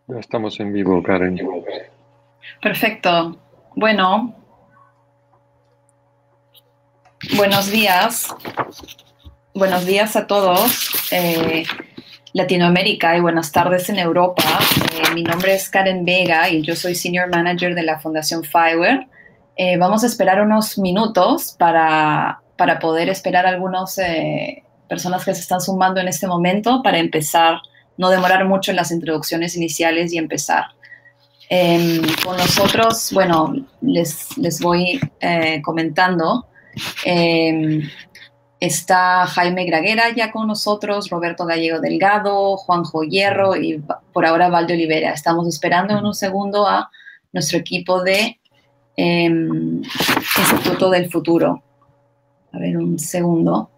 Ya estamos en vivo, Karen. Perfecto. Bueno, buenos días. Buenos días a todos. Latinoamérica y buenas tardes en Europa. Mi nombre es Karen Vega y yo soy Senior Manager de la Fundación Fiverr. Vamos a esperar unos minutos para poder esperar a algunas personas que se están sumando en este momento para empezar, no demorar mucho en las introducciones iniciales y empezar. Con nosotros, bueno, les voy comentando. Está Jaime Graguera ya con nosotros, Roberto Gallego Delgado, Juanjo Hierro y por ahora Valde Olivera. Estamos esperando en un segundo a nuestro equipo de Instituto del Futuro. A ver, un segundo.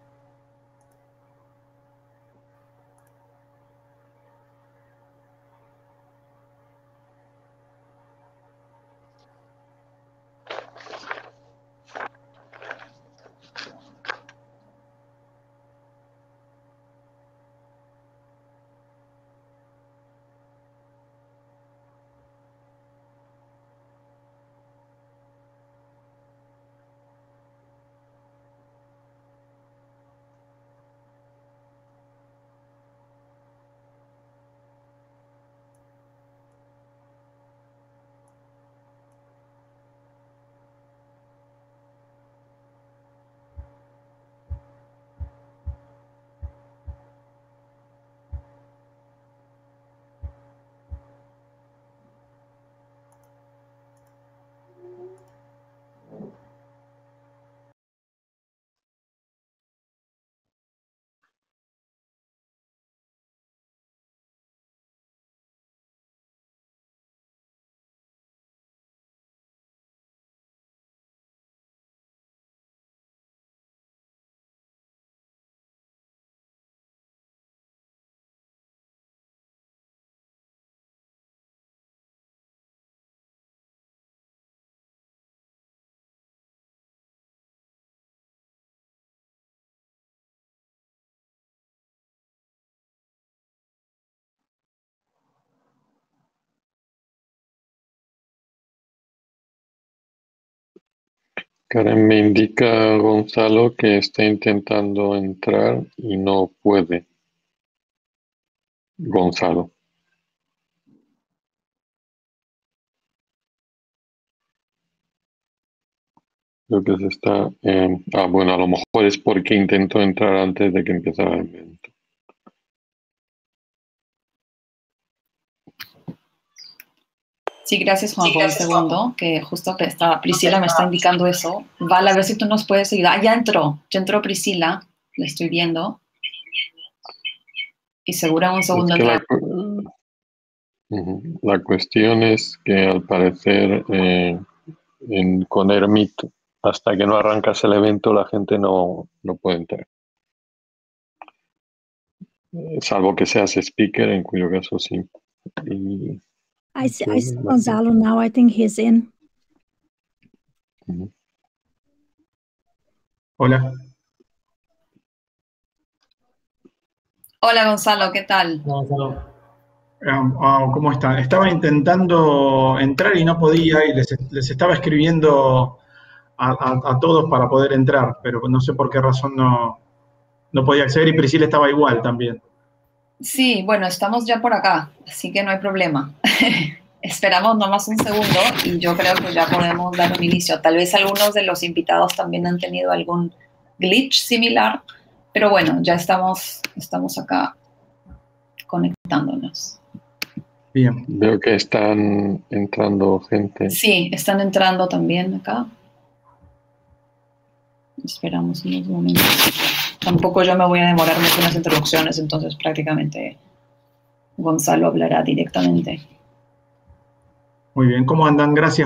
Karen, me indica Gonzalo que está intentando entrar y no puede. Gonzalo. Creo que se está... bueno, a lo mejor es porque intentó entrar antes de que empezara el evento. Sí, gracias Juanjo. Un segundo, que justo Priscila me está indicando eso. Vale, a ver si tú nos puedes ayudar. Ah, ya entró Priscila, la estoy viendo. Y seguro en un segundo Es que entra. la cuestión es que al parecer con Hermit, hasta que no arrancas el evento, la gente no puede entrar. Salvo que seas speaker, en cuyo caso sí. Y, I see Gonzalo now. I think he's in. Hola. Hola Gonzalo, ¿qué tal? Gonzalo. ¿Cómo están? Estaba intentando entrar y no podía y les estaba escribiendo a todos para poder entrar, pero no sé por qué razón no podía acceder y Priscila estaba igual también. Sí, bueno, estamos ya por acá, así que no hay problema. Esperamos nomás un segundo y yo creo que ya podemos dar un inicio. Tal vez algunos de los invitados también han tenido algún glitch similar, pero bueno, ya estamos acá conectándonos. Bien. Veo que están entrando gente. Sí, están entrando también acá. Esperamos unos momentos. Tampoco yo me voy a demorar mucho en las introducciones, entonces prácticamente Gonzalo hablará directamente. Muy bien, ¿cómo andan? Gracias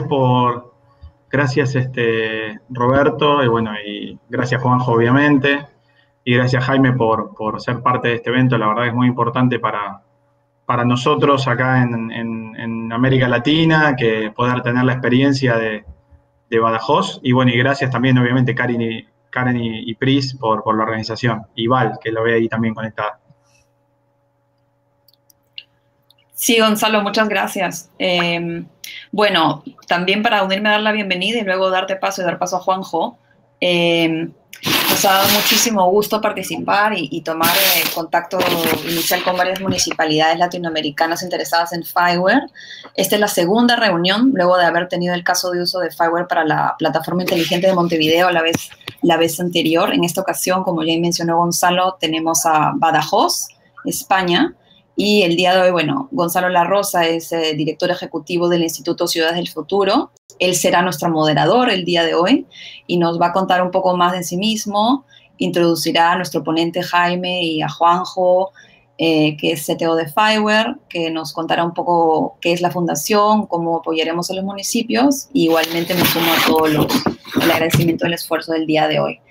Roberto, y bueno, y gracias Juanjo, obviamente, y gracias Jaime por ser parte de este evento. La verdad que es muy importante para nosotros acá en América Latina, que poder tener la experiencia de Badajoz, y bueno, y gracias también obviamente Karen y Pris por la organización, y Val, que lo ve ahí también conectada. Sí, Gonzalo, muchas gracias. Bueno, también para unirme a dar la bienvenida y luego darte paso y dar paso a Juanjo, nos ha dado muchísimo gusto participar y tomar contacto inicial con varias municipalidades latinoamericanas interesadas en Fileware. Esta es la segunda reunión, luego de haber tenido el caso de uso de Fileware para la plataforma inteligente de Montevideo la vez anterior. En esta ocasión, como ya mencionó Gonzalo, tenemos a Badajoz, España, y el día de hoy, bueno, Gonzalo La Rosa es director ejecutivo del Instituto Ciudades del Futuro. Él será nuestro moderador el día de hoy y nos va a contar un poco más de sí mismo, introducirá a nuestro ponente Jaime y a Juanjo, que es CTO de Fileware, que nos contará un poco qué es la fundación, cómo apoyaremos a los municipios, y igualmente me sumo a todo el agradecimiento del esfuerzo del día de hoy.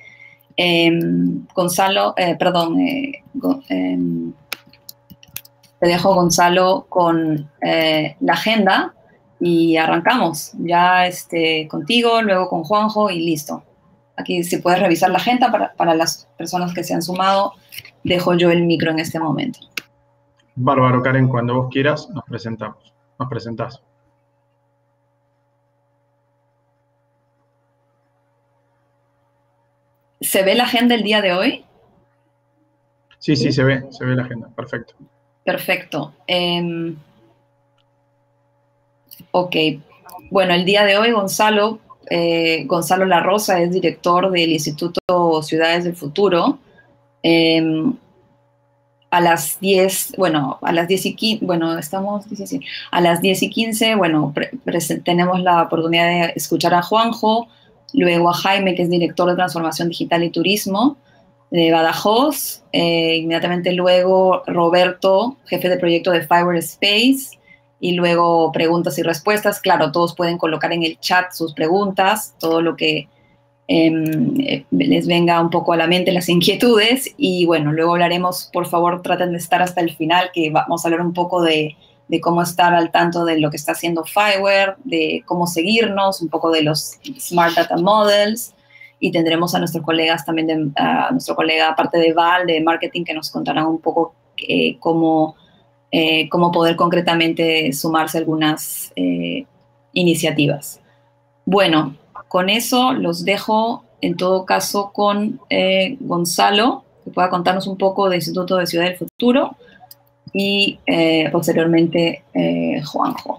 Te dejo, Gonzalo, con la agenda y arrancamos. Ya contigo, luego con Juanjo y listo. Aquí, si puedes revisar la agenda para las personas que se han sumado, dejo yo el micro en este momento. Bárbaro, Karen, cuando vos quieras nos presentás. ¿Se ve la agenda el día de hoy? Sí, se ve la agenda, perfecto. Perfecto. Ok. Bueno, el día de hoy Gonzalo La Rosa es director del Instituto Ciudades del Futuro. A las 10, bueno, a las 10 y 15, bueno, estamos, sí, a las 10 y 15, bueno, tenemos la oportunidad de escuchar a Juanjo, luego a Jaime, que es director de Transformación Digital y Turismo de Badajoz, inmediatamente luego Roberto, jefe de proyecto de Fileware Space, y luego preguntas y respuestas. Claro, todos pueden colocar en el chat sus preguntas, todo lo que les venga un poco a la mente, las inquietudes, y bueno, luego hablaremos, por favor, traten de estar hasta el final, que vamos a hablar un poco de cómo estar al tanto de lo que está haciendo Fileware, de cómo seguirnos, un poco de los Smart Data Models, y tendremos a nuestros colegas también, a nuestro colega, aparte de Val, de Marketing, que nos contarán un poco cómo poder concretamente sumarse a algunas iniciativas. Bueno, con eso los dejo, en todo caso, con Gonzalo, que pueda contarnos un poco del Instituto de Ciudad del Futuro, y posteriormente Juanjo.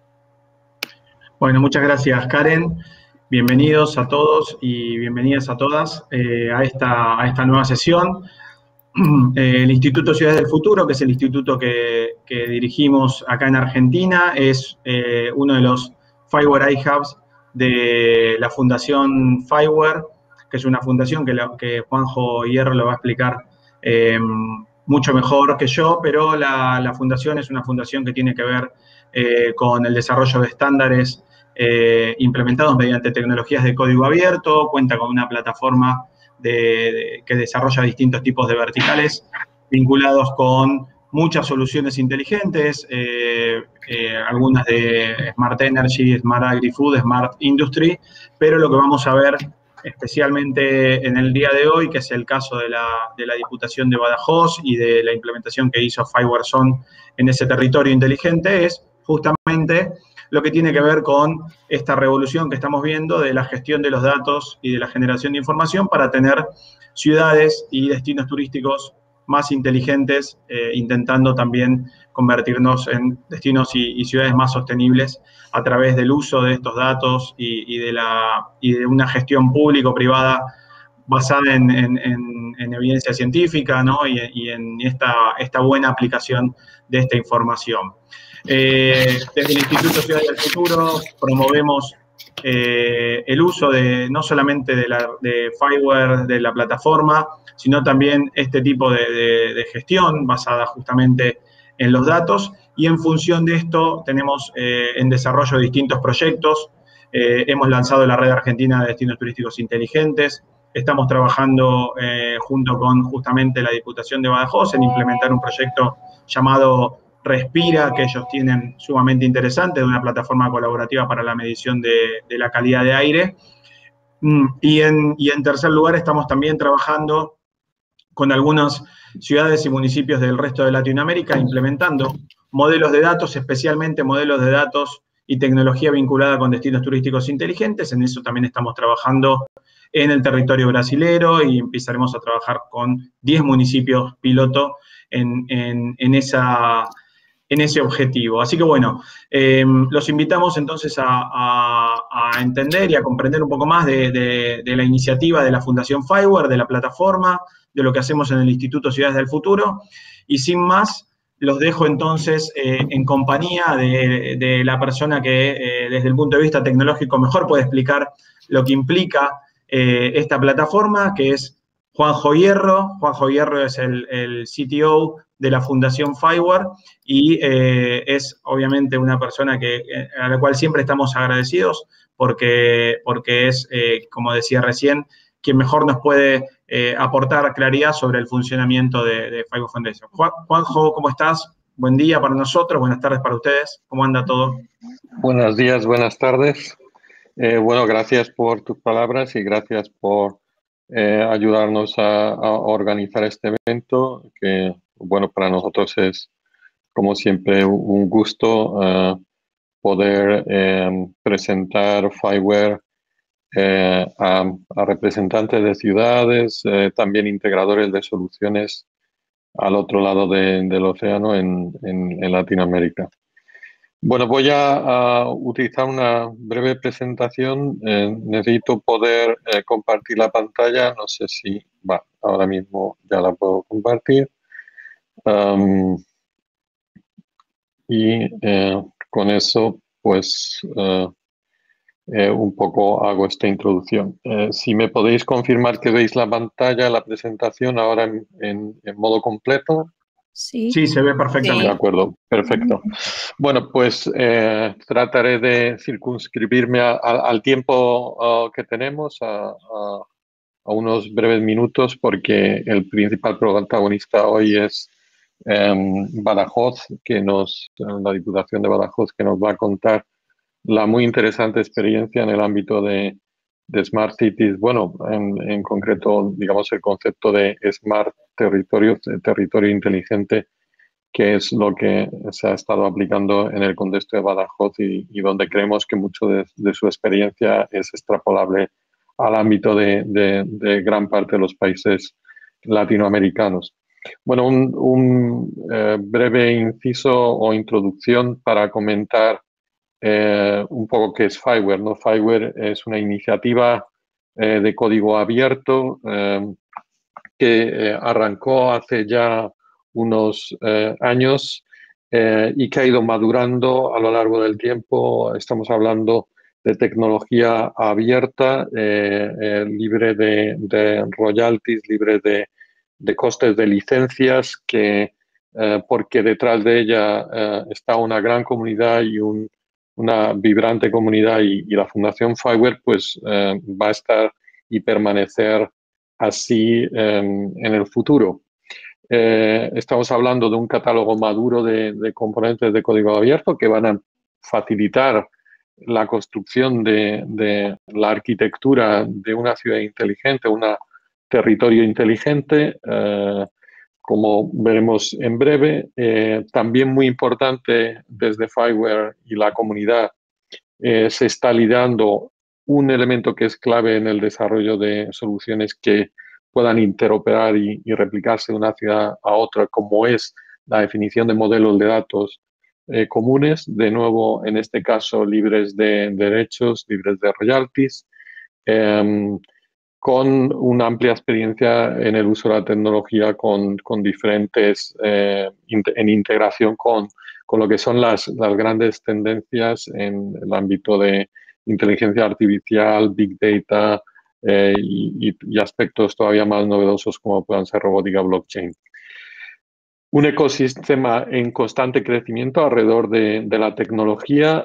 Bueno, muchas gracias, Karen. Bienvenidos a todos y bienvenidas a todas a esta nueva sesión. El Instituto Ciudades del Futuro, que es el instituto que dirigimos acá en Argentina, es uno de los Fileware iHubs de la Fundación Fileware, que es una fundación que Juanjo Hierro lo va a explicar mucho mejor que yo, pero la fundación es una fundación que tiene que ver con el desarrollo de estándares implementados mediante tecnologías de código abierto, cuenta con una plataforma que desarrolla distintos tipos de verticales vinculados con muchas soluciones inteligentes, algunas de Smart Energy, Smart Agri-Food, Smart Industry, pero lo que vamos a ver especialmente en el día de hoy, que es el caso de la Diputación de Badajoz y de la implementación que hizo Fileware Zone en ese territorio inteligente, es justamente lo que tiene que ver con esta revolución que estamos viendo de la gestión de los datos y de la generación de información para tener ciudades y destinos turísticos más inteligentes, intentando también convertirnos en destinos y ciudades más sostenibles a través del uso de estos datos y de una gestión público-privada basada en evidencia científica, ¿no? y en esta buena aplicación de esta información. Desde el Instituto Ciudades del Futuro promovemos el uso no solamente de Fileware, de la plataforma, sino también este tipo de gestión basada justamente en los datos, y en función de esto tenemos en desarrollo distintos proyectos. Hemos lanzado la Red Argentina de Destinos Turísticos Inteligentes, estamos trabajando junto con justamente la Diputación de Badajoz en implementar un proyecto llamado Respira, que ellos tienen sumamente interesante, de una plataforma colaborativa para la medición de la calidad de aire. Y en tercer lugar, estamos también trabajando con algunas ciudades y municipios del resto de Latinoamérica, implementando modelos de datos, especialmente modelos de datos y tecnología vinculada con destinos turísticos inteligentes. En eso también estamos trabajando en el territorio brasilero y empezaremos a trabajar con 10 municipios piloto en ese objetivo. Así que bueno, los invitamos entonces a entender y a comprender un poco más de la iniciativa de la Fundación FIWARE, de la plataforma, de lo que hacemos en el Instituto Ciudades del Futuro. Y sin más, los dejo entonces en compañía de la persona que desde el punto de vista tecnológico mejor puede explicar lo que implica esta plataforma, que es Juanjo Hierro. Juanjo Hierro es el CTO de la Fundación FIWARE y es obviamente una persona a la cual siempre estamos agradecidos porque es, como decía recién, quien mejor nos puede aportar claridad sobre el funcionamiento de FIWARE Foundation. Juanjo, ¿cómo estás? Buen día para nosotros, buenas tardes para ustedes. ¿Cómo anda todo? Buenos días, buenas tardes. Bueno, gracias por tus palabras y gracias por ayudarnos a organizar este evento, que, bueno, para nosotros es, como siempre, un gusto poder presentar FIWARE a representantes de ciudades, también integradores de soluciones al otro lado del océano en Latinoamérica. Bueno, voy a utilizar una breve presentación. Necesito poder compartir la pantalla. No sé si ahora mismo ya la puedo compartir. Y con eso, pues, un poco hago esta introducción. Si me podéis confirmar que veis la pantalla, la presentación ahora en modo completo. Sí. Sí, se ve perfectamente. De acuerdo, perfecto. Bueno, pues trataré de circunscribirme al tiempo que tenemos, a unos breves minutos, porque el principal protagonista hoy es Badajoz, la Diputación de Badajoz, que nos va a contar la muy interesante experiencia en el ámbito de Smart Cities. Bueno, en concreto, digamos, el concepto de Smart Territorio, territorio inteligente, que es lo que se ha estado aplicando en el contexto de Badajoz y donde creemos que mucho de su experiencia es extrapolable al ámbito de gran parte de los países latinoamericanos. Bueno, un breve inciso o introducción para comentar un poco qué es FIWARE, ¿no? FIWARE es una iniciativa de código abierto que arrancó hace ya unos años y que ha ido madurando a lo largo del tiempo. Estamos hablando de tecnología abierta, libre de royalties, libre de costes de licencias, porque detrás de ella está una gran comunidad y una vibrante comunidad, y la Fundación FIWARE pues va a estar y permanecer así en el futuro. Estamos hablando de un catálogo maduro de componentes de código abierto que van a facilitar la construcción de la arquitectura de una ciudad inteligente, un territorio inteligente, como veremos en breve. También muy importante desde FIWARE y la comunidad, se está liderando un elemento que es clave en el desarrollo de soluciones que puedan interoperar y replicarse de una ciudad a otra, como es la definición de modelos de datos comunes, de nuevo, en este caso, libres de derechos, libres de royalties, con una amplia experiencia en el uso de la tecnología con diferentes, en integración con lo que son las grandes tendencias en el ámbito de inteligencia artificial, big data y aspectos todavía más novedosos como puedan ser robótica, blockchain. Un ecosistema en constante crecimiento alrededor de la tecnología,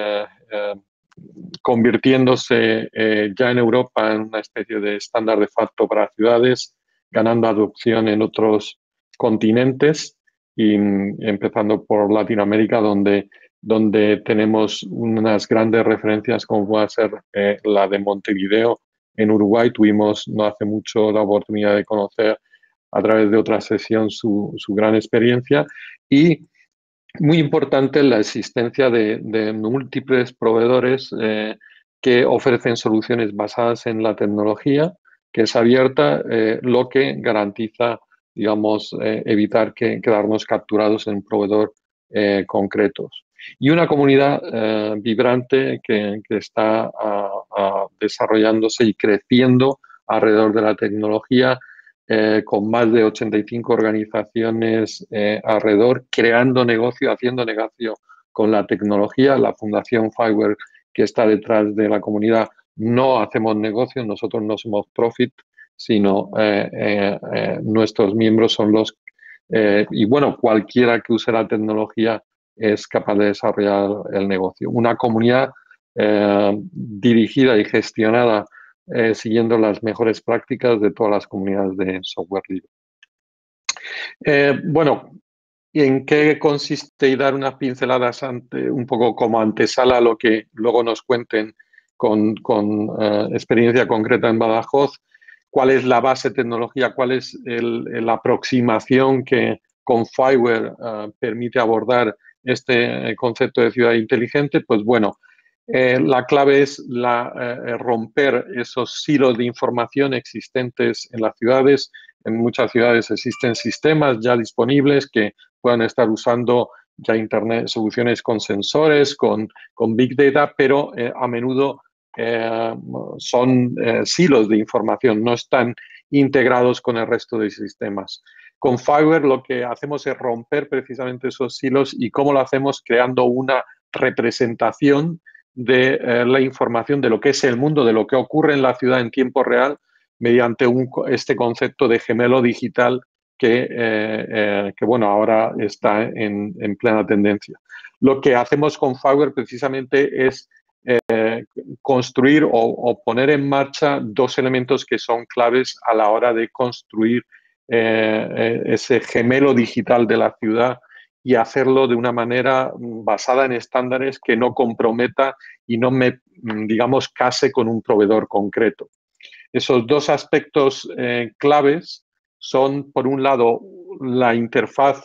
convirtiéndose ya en Europa en una especie de estándar de facto para ciudades, ganando adopción en otros continentes y empezando por Latinoamérica, donde tenemos unas grandes referencias como puede ser la de Montevideo. En Uruguay tuvimos no hace mucho la oportunidad de conocer a través de otra sesión su gran experiencia, y muy importante la existencia de múltiples proveedores que ofrecen soluciones basadas en la tecnología, que es abierta, lo que garantiza, digamos, evitar quedarnos capturados en un proveedor concretos. Y una comunidad vibrante que está desarrollándose y creciendo alrededor de la tecnología, con más de 85 organizaciones alrededor, creando negocio, haciendo negocio con la tecnología. La Fundación Fiverr, que está detrás de la comunidad, no hacemos negocio, nosotros no somos profit, sino nuestros miembros son los... y bueno, cualquiera que use la tecnología es capaz de desarrollar el negocio. Una comunidad dirigida y gestionada siguiendo las mejores prácticas de todas las comunidades de software libre. Bueno, ¿en qué consiste? Y dar unas pinceladas un poco como antesala a lo que luego nos cuenten con experiencia concreta en Badajoz. ¿Cuál es la base de tecnología? ¿Cuál es la aproximación que con Fiverr permite abordar este concepto de ciudad inteligente? Pues bueno, la clave es romper esos silos de información existentes en las ciudades. En muchas ciudades existen sistemas ya disponibles que puedan estar usando ya Internet, soluciones con sensores, con Big Data, pero a menudo son silos de información, no están integrados con el resto de sistemas. Con Fiverr lo que hacemos es romper precisamente esos silos. ¿Y cómo lo hacemos? Creando una representación de la información de lo que es el mundo, de lo que ocurre en la ciudad en tiempo real, mediante este concepto de gemelo digital que bueno, ahora está en plena tendencia. Lo que hacemos con Fiverr precisamente es construir o poner en marcha dos elementos que son claves a la hora de construir ese gemelo digital de la ciudad y hacerlo de una manera basada en estándares que no comprometa y no digamos, case con un proveedor concreto. Esos dos aspectos claves son, por un lado, la interfaz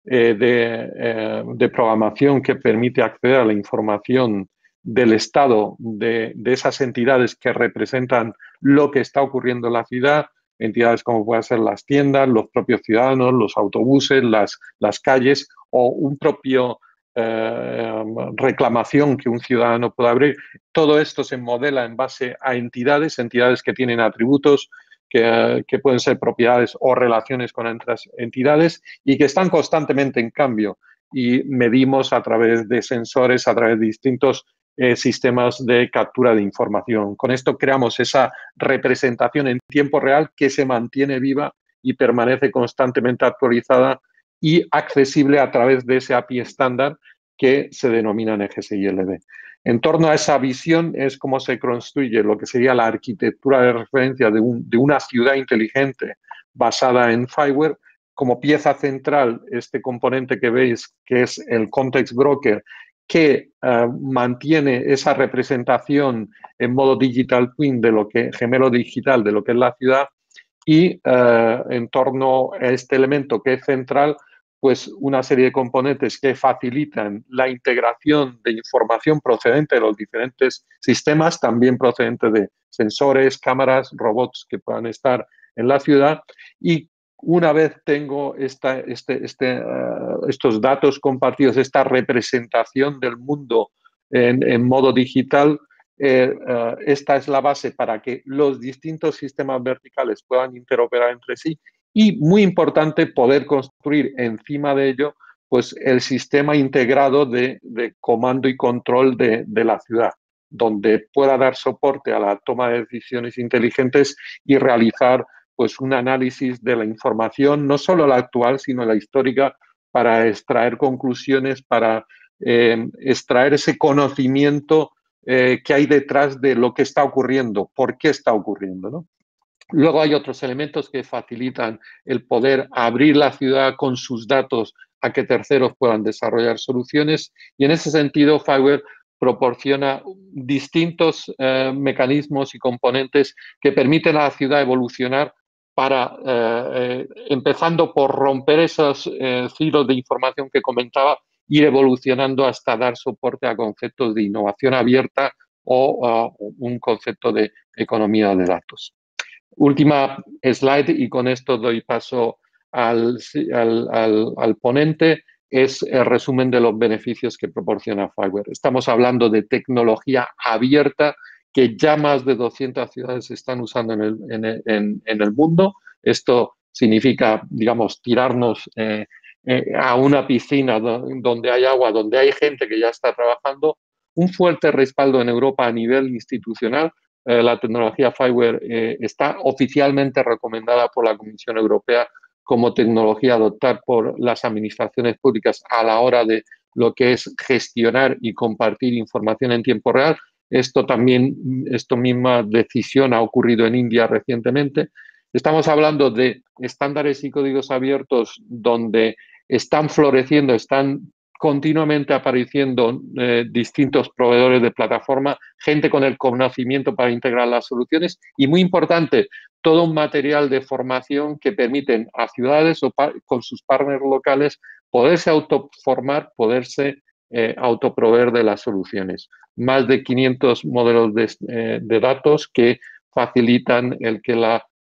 de programación que permite acceder a la información del estado de esas entidades que representan lo que está ocurriendo en la ciudad, entidades como pueden ser las tiendas, los propios ciudadanos, los autobuses, las calles o un propio reclamación que un ciudadano pueda abrir. Todo esto se modela en base a entidades que tienen atributos, que pueden ser propiedades o relaciones con otras entidades y que están constantemente en cambio. Y medimos a través de sensores, a través de distintos sistemas de captura de información. Con esto creamos esa representación en tiempo real que se mantiene viva y permanece constantemente actualizada y accesible a través de ese API estándar que se denomina NGSILD. En torno a esa visión es cómo se construye lo que sería la arquitectura de referencia de una ciudad inteligente basada en Fiverr. Como pieza central, este componente que veis, que es el Context Broker, que mantiene esa representación en modo digital twin de lo que, gemelo digital de lo que es la ciudad, y en torno a este elemento que es central, pues una serie de componentes que facilitan la integración de información procedente de los diferentes sistemas, también procedente de sensores, cámaras, robots que puedan estar en la ciudad. Y una vez tengo estos datos compartidos, esta representación del mundo en modo digital, esta es la base para que los distintos sistemas verticales puedan interoperar entre sí. Y muy importante, poder construir encima de ello pues el sistema integrado de comando y control de la ciudad, donde pueda dar soporte a la toma de decisiones inteligentes y realizar pues un análisis de la información, no solo la actual, sino la histórica, para extraer conclusiones, para extraer ese conocimiento que hay detrás de lo que está ocurriendo, por qué está ocurriendo, ¿no? Luego hay otros elementos que facilitan el poder abrir la ciudad con sus datos a que terceros puedan desarrollar soluciones, y en ese sentido Fiverr proporciona distintos mecanismos y componentes que permiten a la ciudad evolucionar para, empezando por romper esos hilos de información que comentaba ir evolucionando hasta dar soporte a conceptos de innovación abierta o un concepto de economía de datos. Última slide, y con esto doy paso al ponente, es el resumen de los beneficios que proporciona Fiware. Estamos hablando de tecnología abierta que ya más de 200 ciudades están usando en el mundo. Esto significa, digamos, tirarnos a una piscina donde hay agua, donde hay gente que ya está trabajando. Un fuerte respaldo en Europa a nivel institucional. La tecnología Fiware está oficialmente recomendada por la Comisión Europea como tecnología a adoptar por las administraciones públicas a la hora de lo que es gestionar y compartir información en tiempo real. Esta misma decisión ha ocurrido en India recientemente. Estamos hablando de estándares y códigos abiertos donde están floreciendo, están continuamente apareciendo distintos proveedores de plataforma, gente con el conocimiento para integrar las soluciones y, muy importante, todo un material de formación que permiten a ciudades o con sus partners locales poderse autoformar, poderse autoproveer de las soluciones. Más de 500 modelos de datos que facilitan el que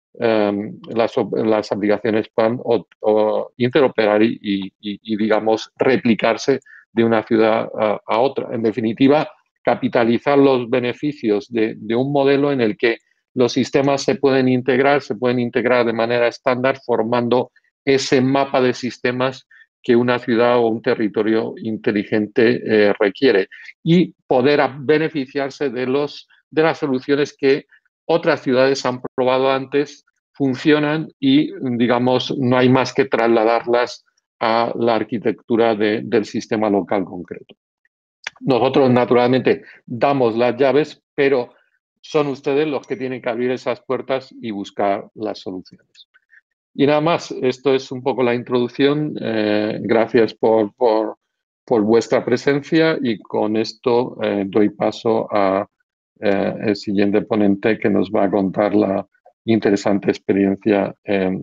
las aplicaciones puedan interoperar y, digamos, replicarse de una ciudad a otra. En definitiva, capitalizar los beneficios de un modelo en el que los sistemas se pueden integrar de manera estándar, formando ese mapa de sistemas que una ciudad o un territorio inteligente requiere, y poder beneficiarse de las soluciones que otras ciudades han probado antes, funcionan y, digamos, no hay más que trasladarlas a la arquitectura del sistema local concreto. Nosotros, naturalmente, damos las llaves, pero son ustedes los que tienen que abrir esas puertas y buscar las soluciones. Y nada más, esto es un poco la introducción. Gracias por vuestra presencia, y con esto doy paso a el siguiente ponente, que nos va a contar la interesante experiencia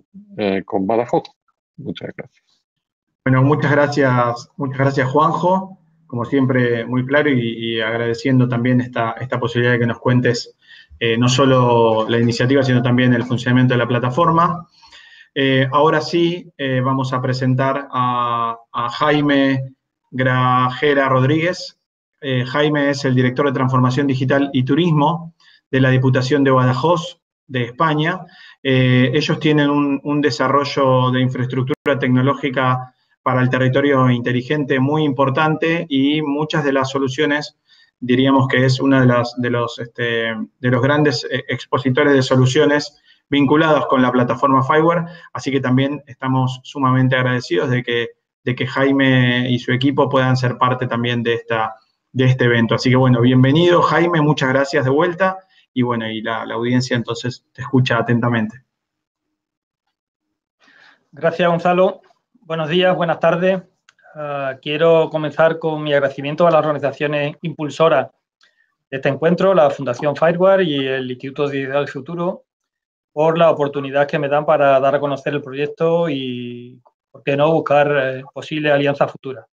con Badajoz. Muchas gracias. Bueno, muchas gracias Juanjo, como siempre muy claro, y agradeciendo también esta posibilidad de que nos cuentes no solo la iniciativa, sino también el funcionamiento de la plataforma. Ahora sí, vamos a presentar a Jaime Grajera Rodríguez. Jaime es el director de Transformación Digital y Turismo de la Diputación de Badajoz, de España. Ellos tienen un desarrollo de infraestructura tecnológica para el territorio inteligente muy importante, y muchas de las soluciones, diríamos que es una de los grandes expositores de soluciones vinculados con la plataforma Fiware, así que también estamos sumamente agradecidos de que Jaime y su equipo puedan ser parte también de este evento. Así que bueno, bienvenido Jaime, muchas gracias de vuelta, y bueno, y la audiencia entonces te escucha atentamente. Gracias, Gonzalo. Buenos días, buenas tardes. Quiero comenzar con mi agradecimiento a las organizaciones impulsoras de este encuentro, la Fundación Fiware y el Instituto Digital del Futuro, por la oportunidad que me dan para dar a conocer el proyecto y, por qué no, buscar posibles alianzas futuras.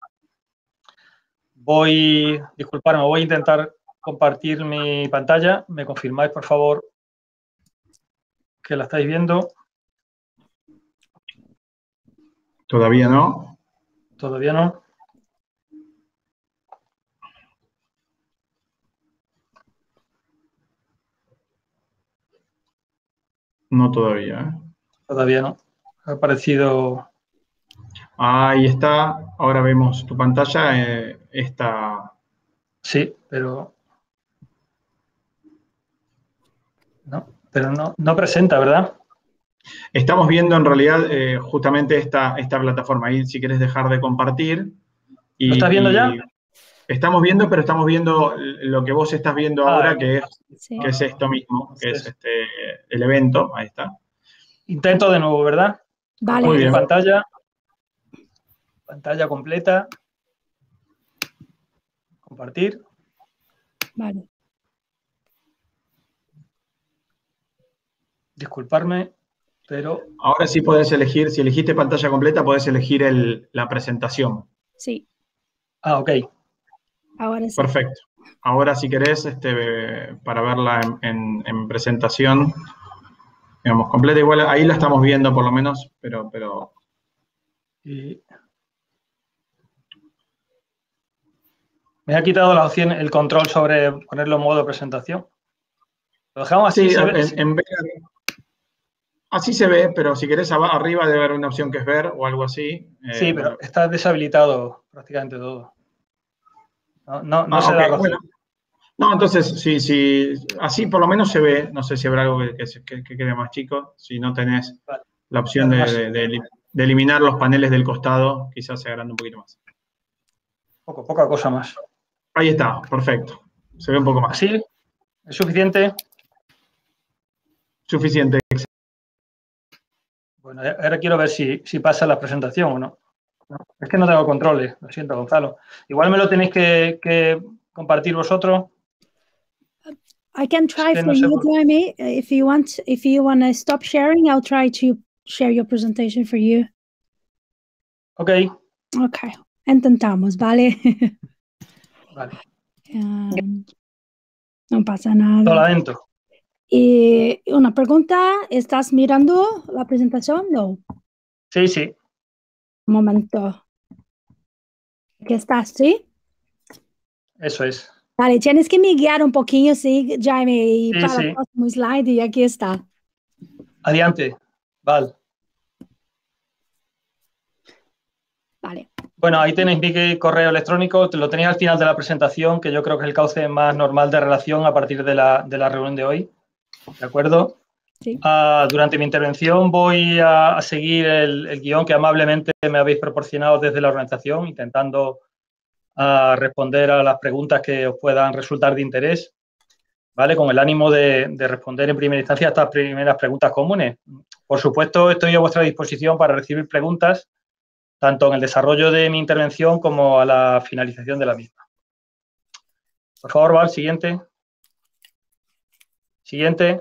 Voy a intentar compartir mi pantalla. ¿Me confirmáis, por favor, que la estáis viendo? ¿Todavía no? Todavía no. No todavía. Todavía no. Ha aparecido. Ahí está. Ahora vemos tu pantalla. Sí, pero no presenta, ¿verdad? Estamos viendo en realidad justamente esta plataforma. Ahí, si quieres dejar de compartir. ¿Lo estás viendo ya? Estamos viendo, pero estamos viendo lo que vos estás viendo ahora, que es esto mismo, que es el evento. Ahí está. Intento de nuevo, ¿verdad? Vale. Muy bien. Pantalla completa. Compartir. Vale. Disculparme, pero... Ahora sí podés elegir, si elegiste pantalla completa, podés elegir la presentación. Sí. Ah, ok. Ahora sí. Perfecto. Ahora, si querés, para verla en presentación, digamos, completa, igual ahí la estamos viendo por lo menos, pero... Y me ha quitado la opción, el control sobre ponerlo en modo presentación. ¿Lo dejamos así? Sí, ¿Se ve? así se ve, pero si querés arriba debe haber una opción que es ver o algo así. Sí, pero está deshabilitado prácticamente todo. No se ok, da razón. bueno. No, entonces, si así por lo menos se ve, no sé si habrá algo que quede más chico, si no tenés Vale. la opción de eliminar los paneles del costado, quizás se agrande un poquito más. Poca cosa más. Ahí está, perfecto. Se ve un poco más. ¿Así? ¿Es suficiente? Suficiente. Bueno, ahora quiero ver si pasa la presentación o no. Es que no tengo controles, lo siento, Gonzalo. Igual me lo tenéis que compartir vosotros. I can try Es que for no sé you, Jaime. If you want to stop sharing, I'll try to share your presentation for you. Ok. Ok, intentamos, ¿vale? Vale. No pasa nada. Todo adentro. Y una pregunta, ¿estás mirando la presentación? No. Sí. Un momento. ¿Qué estás, sí? Eso es. Vale, tienes que me guiar un poquillo, sí, Jaime, y Sí, para sí. el próximo slide, y aquí está. Adiante. Vale. Vale. Bueno, ahí tenéis mi correo electrónico, lo tenéis al final de la presentación, que yo creo que es el cauce más normal de relación a partir de la reunión de hoy. ¿De acuerdo? Sí. Durante mi intervención voy a seguir el guión que amablemente me habéis proporcionado desde la organización, intentando responder a las preguntas que os puedan resultar de interés, ¿vale? Con el ánimo de responder en primera instancia a estas primeras preguntas comunes. Por supuesto, estoy a vuestra disposición para recibir preguntas, tanto en el desarrollo de mi intervención como a la finalización de la misma. Por favor, Val, siguiente. Siguiente.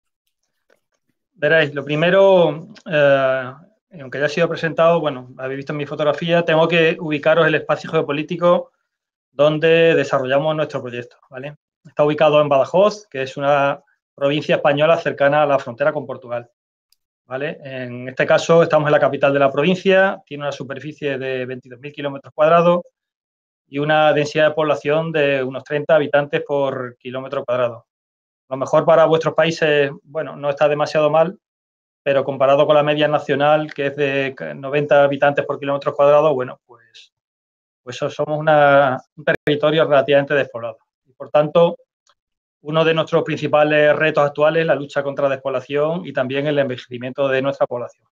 Veréis, lo primero, aunque ya ha sido presentado, bueno, habéis visto en mi fotografía, tengo que ubicaros el espacio geopolítico donde desarrollamos nuestro proyecto, ¿vale? Está ubicado en Badajoz, que es una provincia española cercana a la frontera con Portugal, ¿vale? En este caso estamos en la capital de la provincia, tiene una superficie de 22.000 kilómetros cuadrados y una densidad de población de unos 30 habitantes por kilómetro cuadrado. A lo mejor para vuestros países, bueno, no está demasiado mal, pero comparado con la media nacional, que es de 90 habitantes por kilómetro cuadrado, bueno, pues somos un territorio relativamente despoblado. Y por tanto, uno de nuestros principales retos actuales es la lucha contra la despoblación y también el envejecimiento de nuestra población.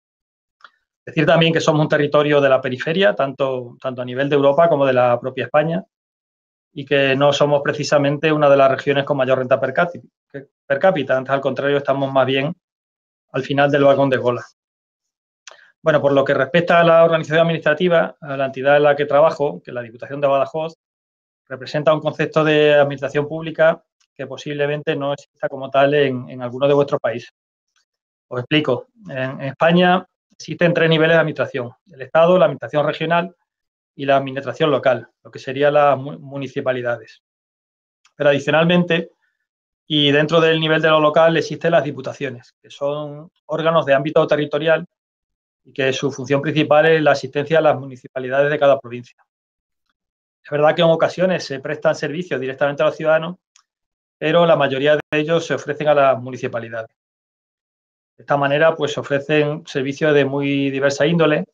Decir también que somos un territorio de la periferia, tanto a nivel de Europa como de la propia España, y que no somos precisamente una de las regiones con mayor renta per cápita. Antes, al contrario, estamos más bien al final del vagón de cola. Bueno, por lo que respecta a la organización administrativa, a la entidad en la que trabajo, que es la Diputación de Badajoz, representa un concepto de administración pública que posiblemente no exista como tal en alguno de vuestros países. Os explico. En España existen 3 niveles de administración: el Estado, la administración regional y la administración local, lo que serían las municipalidades. Pero adicionalmente, y dentro del nivel de lo local, existen las diputaciones, que son órganos de ámbito territorial y que su función principal es la asistencia a las municipalidades de cada provincia. Es verdad que en ocasiones se prestan servicios directamente a los ciudadanos, pero la mayoría de ellos se ofrecen a las municipalidades. De esta manera, pues se ofrecen servicios de muy diversa índole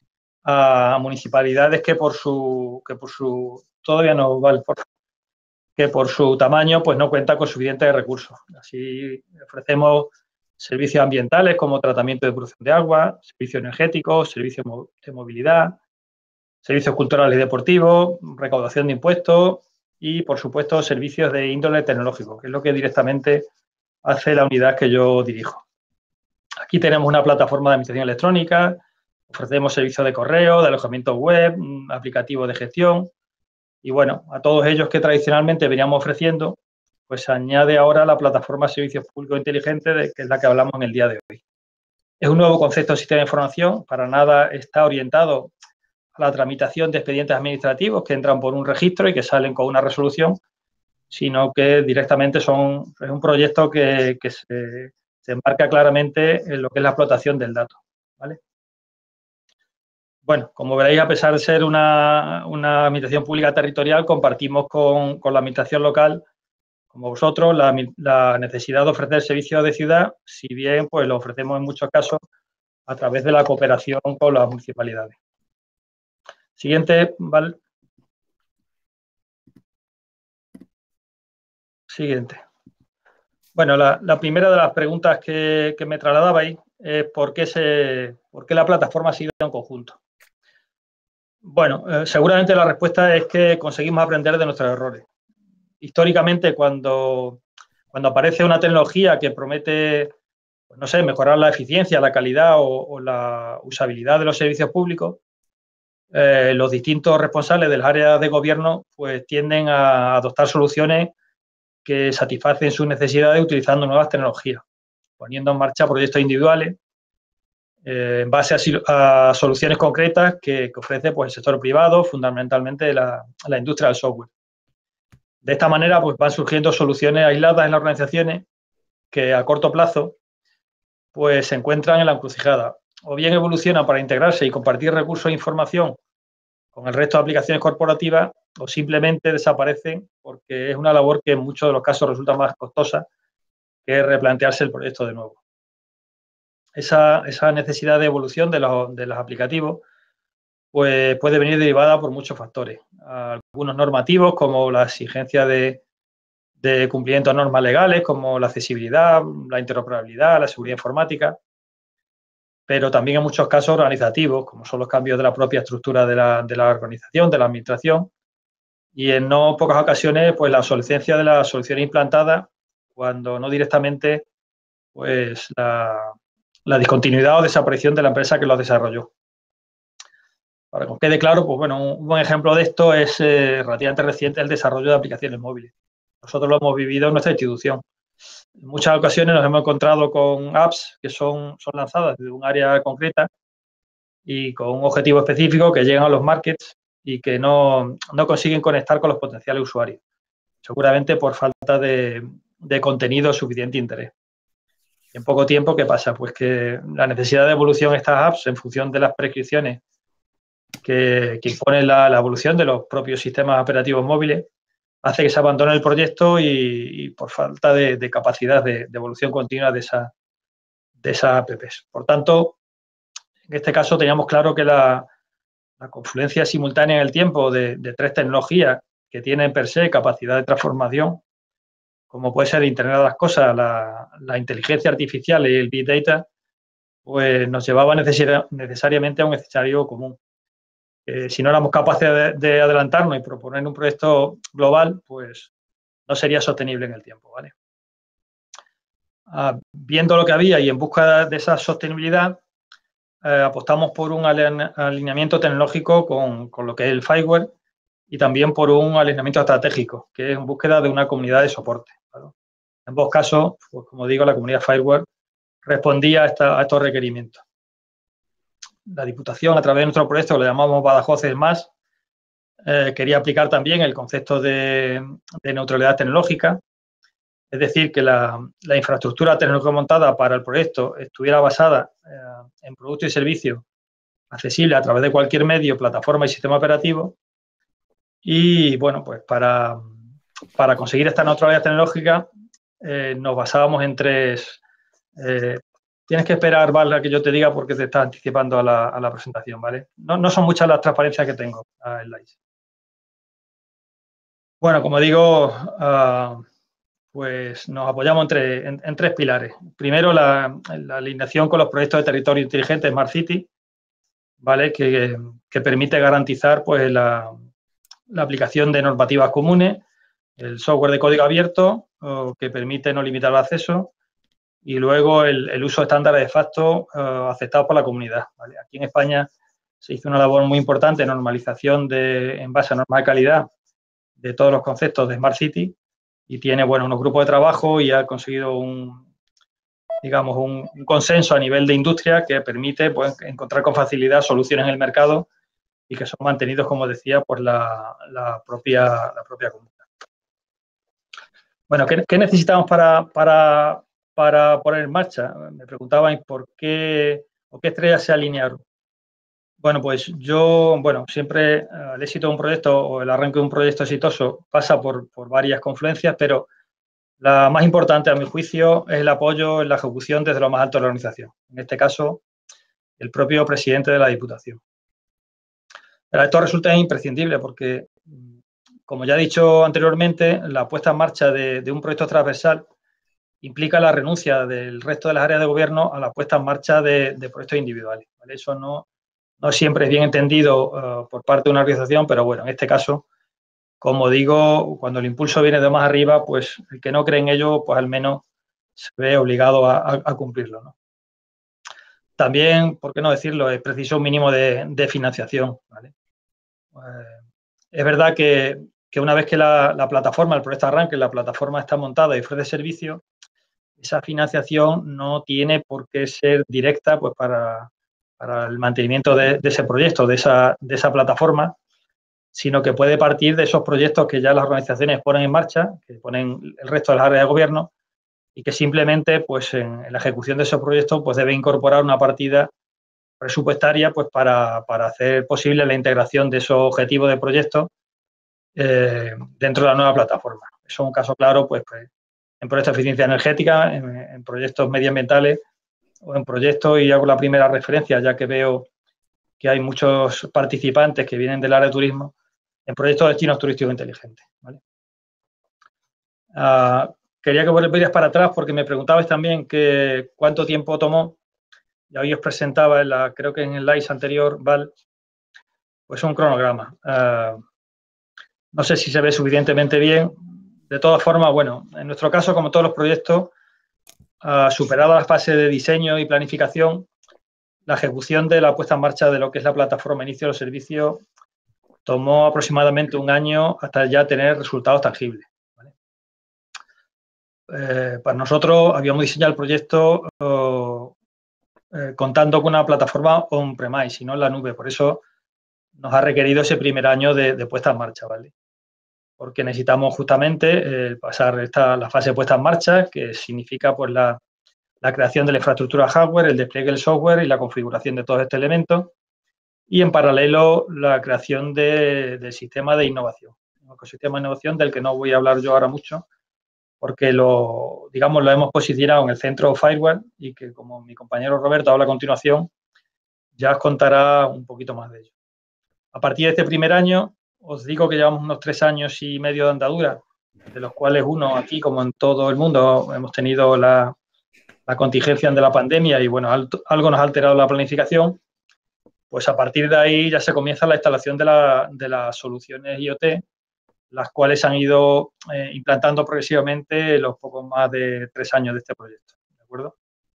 a municipalidades que por su tamaño, pues no cuentan con suficientes recursos. Así ofrecemos servicios ambientales como tratamiento de producción de agua, servicios energéticos, servicios de movilidad, servicios culturales y deportivos, recaudación de impuestos y, por supuesto, servicios de índole tecnológico, que es lo que directamente hace la unidad que yo dirijo. Aquí tenemos una plataforma de administración electrónica, ofrecemos servicios de correo, de alojamiento web, aplicativos de gestión y, bueno, a todos ellos que tradicionalmente veníamos ofreciendo, pues se añade ahora la plataforma de servicios públicos inteligentes, que es la que hablamos en el día de hoy. Es un nuevo concepto de sistema de información, para nada está orientado la tramitación de expedientes administrativos que entran por un registro y que salen con una resolución, sino que directamente es un proyecto que se enmarca claramente en lo que es la explotación del dato, ¿vale? Bueno, como veréis, a pesar de ser una administración pública territorial, compartimos con la administración local, como vosotros, la necesidad de ofrecer servicios de ciudad, si bien pues lo ofrecemos en muchos casos a través de la cooperación con las municipalidades. Siguiente, ¿vale? Siguiente. Bueno, la primera de las preguntas que me trasladabais es ¿por qué la plataforma ha sido en conjunto? Bueno, seguramente la respuesta es que conseguimos aprender de nuestros errores. Históricamente, cuando aparece una tecnología que promete, pues no sé, mejorar la eficiencia, la calidad o la usabilidad de los servicios públicos, los distintos responsables del área de gobierno pues tienden a adoptar soluciones que satisfacen sus necesidades utilizando nuevas tecnologías, poniendo en marcha proyectos individuales en base a soluciones concretas que ofrece pues, el sector privado, fundamentalmente la industria del software. De esta manera pues, van surgiendo soluciones aisladas en las organizaciones que a corto plazo pues, se encuentran en la encrucijada. O bien evolucionan para integrarse y compartir recursos e información con el resto de aplicaciones corporativas, o simplemente desaparecen porque es una labor que en muchos de los casos resulta más costosa que replantearse el proyecto de nuevo. Esa necesidad de evolución de los aplicativos pues, puede venir derivada por muchos factores. Algunos normativos, como la exigencia de cumplimiento de normas legales, como la accesibilidad, la interoperabilidad, la seguridad informática, pero también en muchos casos organizativos, como son los cambios de la propia estructura de la organización, de la administración, y en no pocas ocasiones, pues la obsolescencia de las soluciones implantadas, cuando no directamente, pues la discontinuidad o desaparición de la empresa que los desarrolló. Para que os quede claro, pues bueno, un buen ejemplo de esto es relativamente reciente el desarrollo de aplicaciones móviles. Nosotros lo hemos vivido en nuestra institución. En muchas ocasiones nos hemos encontrado con apps que son lanzadas desde un área concreta y con un objetivo específico que llegan a los markets y que no consiguen conectar con los potenciales usuarios, seguramente por falta de contenido de suficiente interés. En poco tiempo, ¿qué pasa? Pues que la necesidad de evolución de estas apps en función de las prescripciones que impone la evolución de los propios sistemas operativos móviles hace que se abandone el proyecto y por falta de capacidad de evolución continua de esas apps. Por tanto, en este caso teníamos claro que la confluencia simultánea en el tiempo de tres tecnologías que tienen per se capacidad de transformación, como puede ser Internet de las Cosas, la inteligencia artificial y el Big Data, pues nos llevaba necesariamente a un escenario común. Si no éramos capaces de adelantarnos y proponer un proyecto global, pues no sería sostenible en el tiempo, ¿vale? Viendo lo que había y en busca de esa sostenibilidad, apostamos por un alineamiento tecnológico con lo que es el FireWare y también por un alineamiento estratégico, que es en búsqueda de una comunidad de soporte, ¿vale? En ambos casos, pues como digo, la comunidad FireWare respondía a estos requerimientos. La Diputación, a través de nuestro proyecto, que lo llamamos Badajoz es más, quería aplicar también el concepto de neutralidad tecnológica, es decir, que la infraestructura tecnológica montada para el proyecto estuviera basada en productos y servicios accesibles a través de cualquier medio, plataforma y sistema operativo. Y, bueno, pues para conseguir esta neutralidad tecnológica nos basábamos en tres... tienes que esperar, ¿vale?, a que yo te diga porque te estás anticipando a la presentación, ¿vale? No son muchas las transparencias que tengo en la IS. Bueno, como digo, pues nos apoyamos en tres pilares. Primero, la alineación con los proyectos de territorio inteligente Smart City, ¿vale?, que permite garantizar pues la aplicación de normativas comunes, el software de código abierto, que permite no limitar el acceso, y luego el uso de estándares de facto aceptados por la comunidad, ¿vale? Aquí en España se hizo una labor muy importante de normalización en base a normas de calidad de todos los conceptos de Smart City y tiene, bueno, unos grupos de trabajo y ha conseguido un consenso a nivel de industria que permite pues, encontrar con facilidad soluciones en el mercado y que son mantenidos, como decía, por la propia comunidad. Bueno, ¿qué necesitamos para poner en marcha? Me preguntaban por qué o qué estrellas se alinearon. Bueno, pues siempre el éxito de un proyecto o el arranque de un proyecto exitoso pasa por varias confluencias, pero la más importante, a mi juicio, es el apoyo en la ejecución desde lo más alto de la organización. En este caso, el propio presidente de la Diputación. Pero esto resulta imprescindible porque, como ya he dicho anteriormente, la puesta en marcha de un proyecto transversal implica la renuncia del resto de las áreas de gobierno a la puesta en marcha de proyectos individuales, ¿vale? Eso no siempre es bien entendido por parte de una organización, pero bueno, en este caso, como digo, cuando el impulso viene de más arriba, pues el que no cree en ello, pues al menos se ve obligado a cumplirlo, ¿no? También, por qué no decirlo, es preciso un mínimo de financiación, ¿vale? Es verdad que una vez que la plataforma, el proyecto arranque, la plataforma está montada y ofrece servicio, esa financiación no tiene por qué ser directa pues para el mantenimiento de ese proyecto, de esa plataforma, sino que puede partir de esos proyectos que ya las organizaciones ponen en marcha, que ponen el resto de las áreas de gobierno, y que simplemente pues en la ejecución de esos proyectos pues debe incorporar una partida presupuestaria pues para hacer posible la integración de esos objetivos de proyectos dentro de la nueva plataforma. Eso es un caso claro pues en proyectos de eficiencia energética, en proyectos medioambientales o en proyectos, y hago la primera referencia ya que veo que hay muchos participantes que vienen del área de turismo, en proyectos de destinos turísticos inteligentes, ¿vale? Quería que volvieras para atrás porque me preguntabais también que cuánto tiempo tomó. Ya hoy os presentaba, creo que en el slide anterior, Val, pues un cronograma. No sé si se ve suficientemente bien. De todas formas, bueno, en nuestro caso, como todos los proyectos, superada la fase de diseño y planificación, la ejecución de la puesta en marcha de lo que es la plataforma inicio de los servicios tomó aproximadamente un año hasta ya tener resultados tangibles, ¿vale? Para nosotros habíamos diseñado el proyecto contando con una plataforma on-premise y no en la nube. Por eso nos ha requerido ese primer año de puesta en marcha, ¿vale? Porque necesitamos justamente pasar la fase de puesta en marcha, que significa pues la creación de la infraestructura hardware, el despliegue del software y la configuración de todos estos elementos, y en paralelo la creación del sistema de innovación, un ecosistema de innovación del que no voy a hablar yo ahora mucho, porque lo hemos posicionado en el centro Fireware y que, como mi compañero Roberto habla a continuación, ya os contará un poquito más de ello. A partir de este primer año, os digo que llevamos unos 3 años y medio de andadura, de los cuales uno aquí, como en todo el mundo, hemos tenido la contingencia de la pandemia y, bueno, algo nos ha alterado la planificación. Pues a partir de ahí ya se comienza la instalación de las soluciones IoT, las cuales han ido implantando progresivamente los pocos más de 3 años de este proyecto, ¿de acuerdo?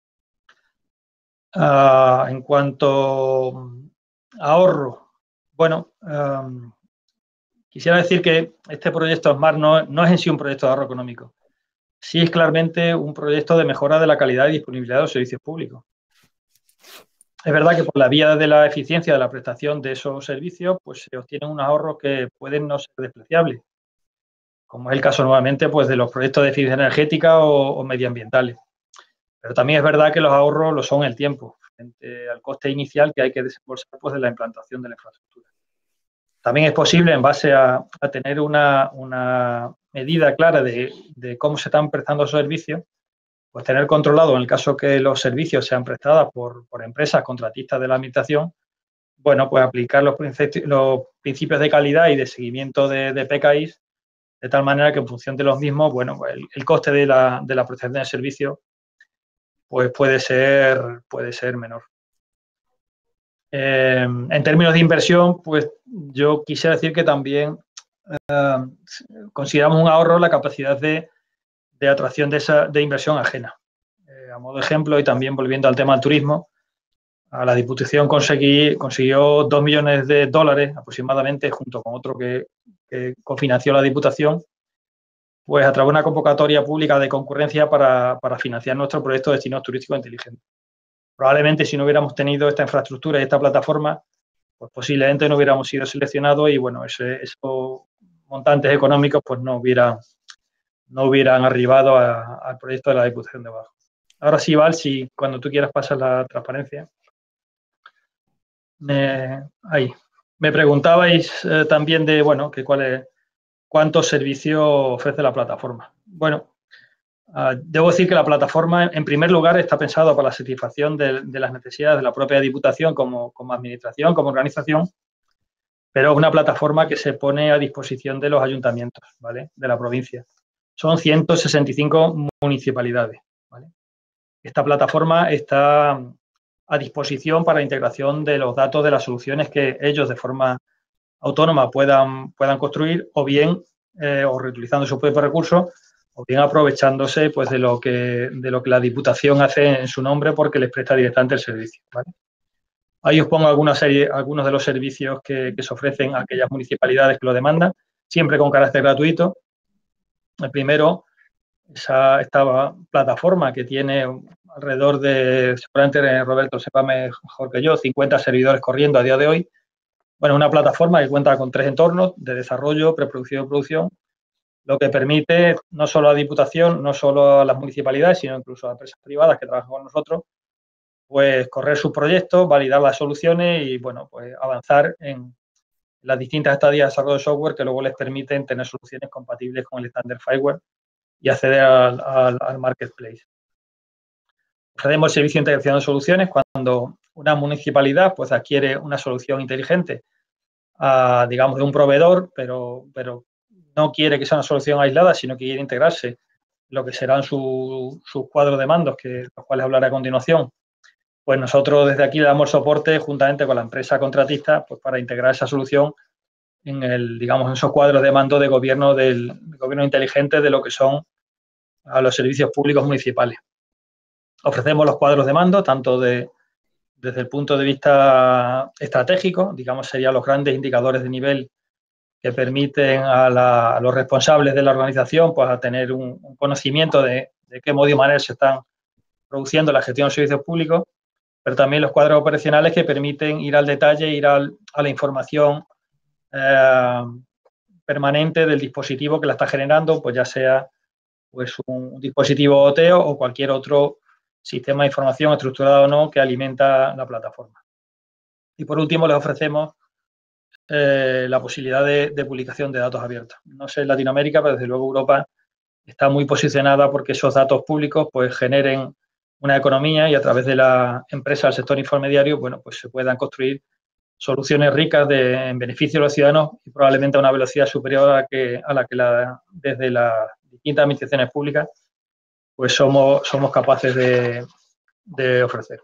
En cuanto a ahorro, bueno, quisiera decir que este proyecto Smart no es en sí un proyecto de ahorro económico. Sí es claramente un proyecto de mejora de la calidad y disponibilidad de los servicios públicos. Es verdad que por la vía de la eficiencia de la prestación de esos servicios, pues se obtienen unos ahorros que pueden no ser despreciables, como es el caso nuevamente pues, de los proyectos de eficiencia energética o medioambientales. Pero también es verdad que los ahorros lo son el tiempo, frente al coste inicial que hay que desembolsar pues, de la implantación de la infraestructura. También es posible, en base a tener una medida clara de cómo se están prestando esos servicios, pues tener controlado, en el caso que los servicios sean prestados por empresas contratistas de la administración, bueno, pues aplicar los principios de calidad y de seguimiento de PKIs, de tal manera que en función de los mismos, bueno, pues el coste de la prestación del servicio pues puede ser menor. En términos de inversión, pues yo quisiera decir que también consideramos un ahorro la capacidad de atracción de inversión ajena. A modo de ejemplo, y también volviendo al tema del turismo, a la Diputación consiguió $2 millones aproximadamente, junto con otro que cofinanció la Diputación, pues a través de una convocatoria pública de concurrencia para financiar nuestro proyecto de destinos turísticos inteligentes. Probablemente si no hubiéramos tenido esta infraestructura y esta plataforma, pues posiblemente no hubiéramos sido seleccionados y, bueno, esos montantes económicos pues no hubieran arribado al proyecto de la Diputación de Badajoz. Ahora sí, Val, si cuando tú quieras pasar la transparencia. Ahí. Me preguntabais también de, bueno, que cuántos servicios ofrece la plataforma. Bueno, debo decir que la plataforma, en primer lugar, está pensada para la satisfacción de las necesidades de la propia Diputación como administración, como organización, pero es una plataforma que se pone a disposición de los ayuntamientos, ¿vale?, de la provincia. Son 165 municipalidades, ¿vale? Esta plataforma está a disposición para la integración de los datos de las soluciones que ellos de forma autónoma puedan construir, o bien o reutilizando sus propios recursos, o bien aprovechándose pues de lo que la Diputación hace en su nombre porque les presta directamente el servicio, ¿vale? Ahí os pongo algunos de los servicios que se ofrecen a aquellas municipalidades que lo demandan, siempre con carácter gratuito. El primero, esta plataforma que tiene alrededor de, seguramente Roberto sepa mejor que yo, 50 servidores corriendo a día de hoy. Bueno, una plataforma que cuenta con 3 entornos de desarrollo, preproducción y producción, lo que permite no solo a la Diputación, no solo a las municipalidades, sino incluso a empresas privadas que trabajan con nosotros, pues correr sus proyectos, validar las soluciones y, bueno, pues avanzar en las distintas estadias de desarrollo de software que luego les permiten tener soluciones compatibles con el estándar FireWare y acceder al marketplace. Ofrecemos el servicio de integración de soluciones cuando una municipalidad pues adquiere una solución inteligente, digamos, de un proveedor, pero no quiere que sea una solución aislada, sino que quiere integrarse lo que serán sus cuadros de mandos, los cuales hablaré a continuación. Pues nosotros desde aquí le damos soporte juntamente con la empresa contratista pues para integrar esa solución en esos cuadros de mando de gobierno inteligente de lo que son a los servicios públicos municipales. Ofrecemos los cuadros de mando tanto desde el punto de vista estratégico, digamos, serían los grandes indicadores de nivel que permiten a los responsables de la organización pues a tener un conocimiento de qué modo y manera se están produciendo la gestión de servicios públicos, pero también los cuadros operacionales que permiten ir al detalle, ir a la información permanente del dispositivo que la está generando, pues ya sea pues un dispositivo OTEO o cualquier otro sistema de información estructurado o no que alimenta la plataforma. Y por último les ofrecemos la posibilidad de publicación de datos abiertos. No sé en Latinoamérica, pero desde luego Europa está muy posicionada porque esos datos públicos pues generen una economía y a través de la empresa del sector intermediario, bueno, pues se puedan construir soluciones ricas en beneficio de los ciudadanos y probablemente a una velocidad superior a la que desde las distintas administraciones públicas pues somos capaces de ofrecer.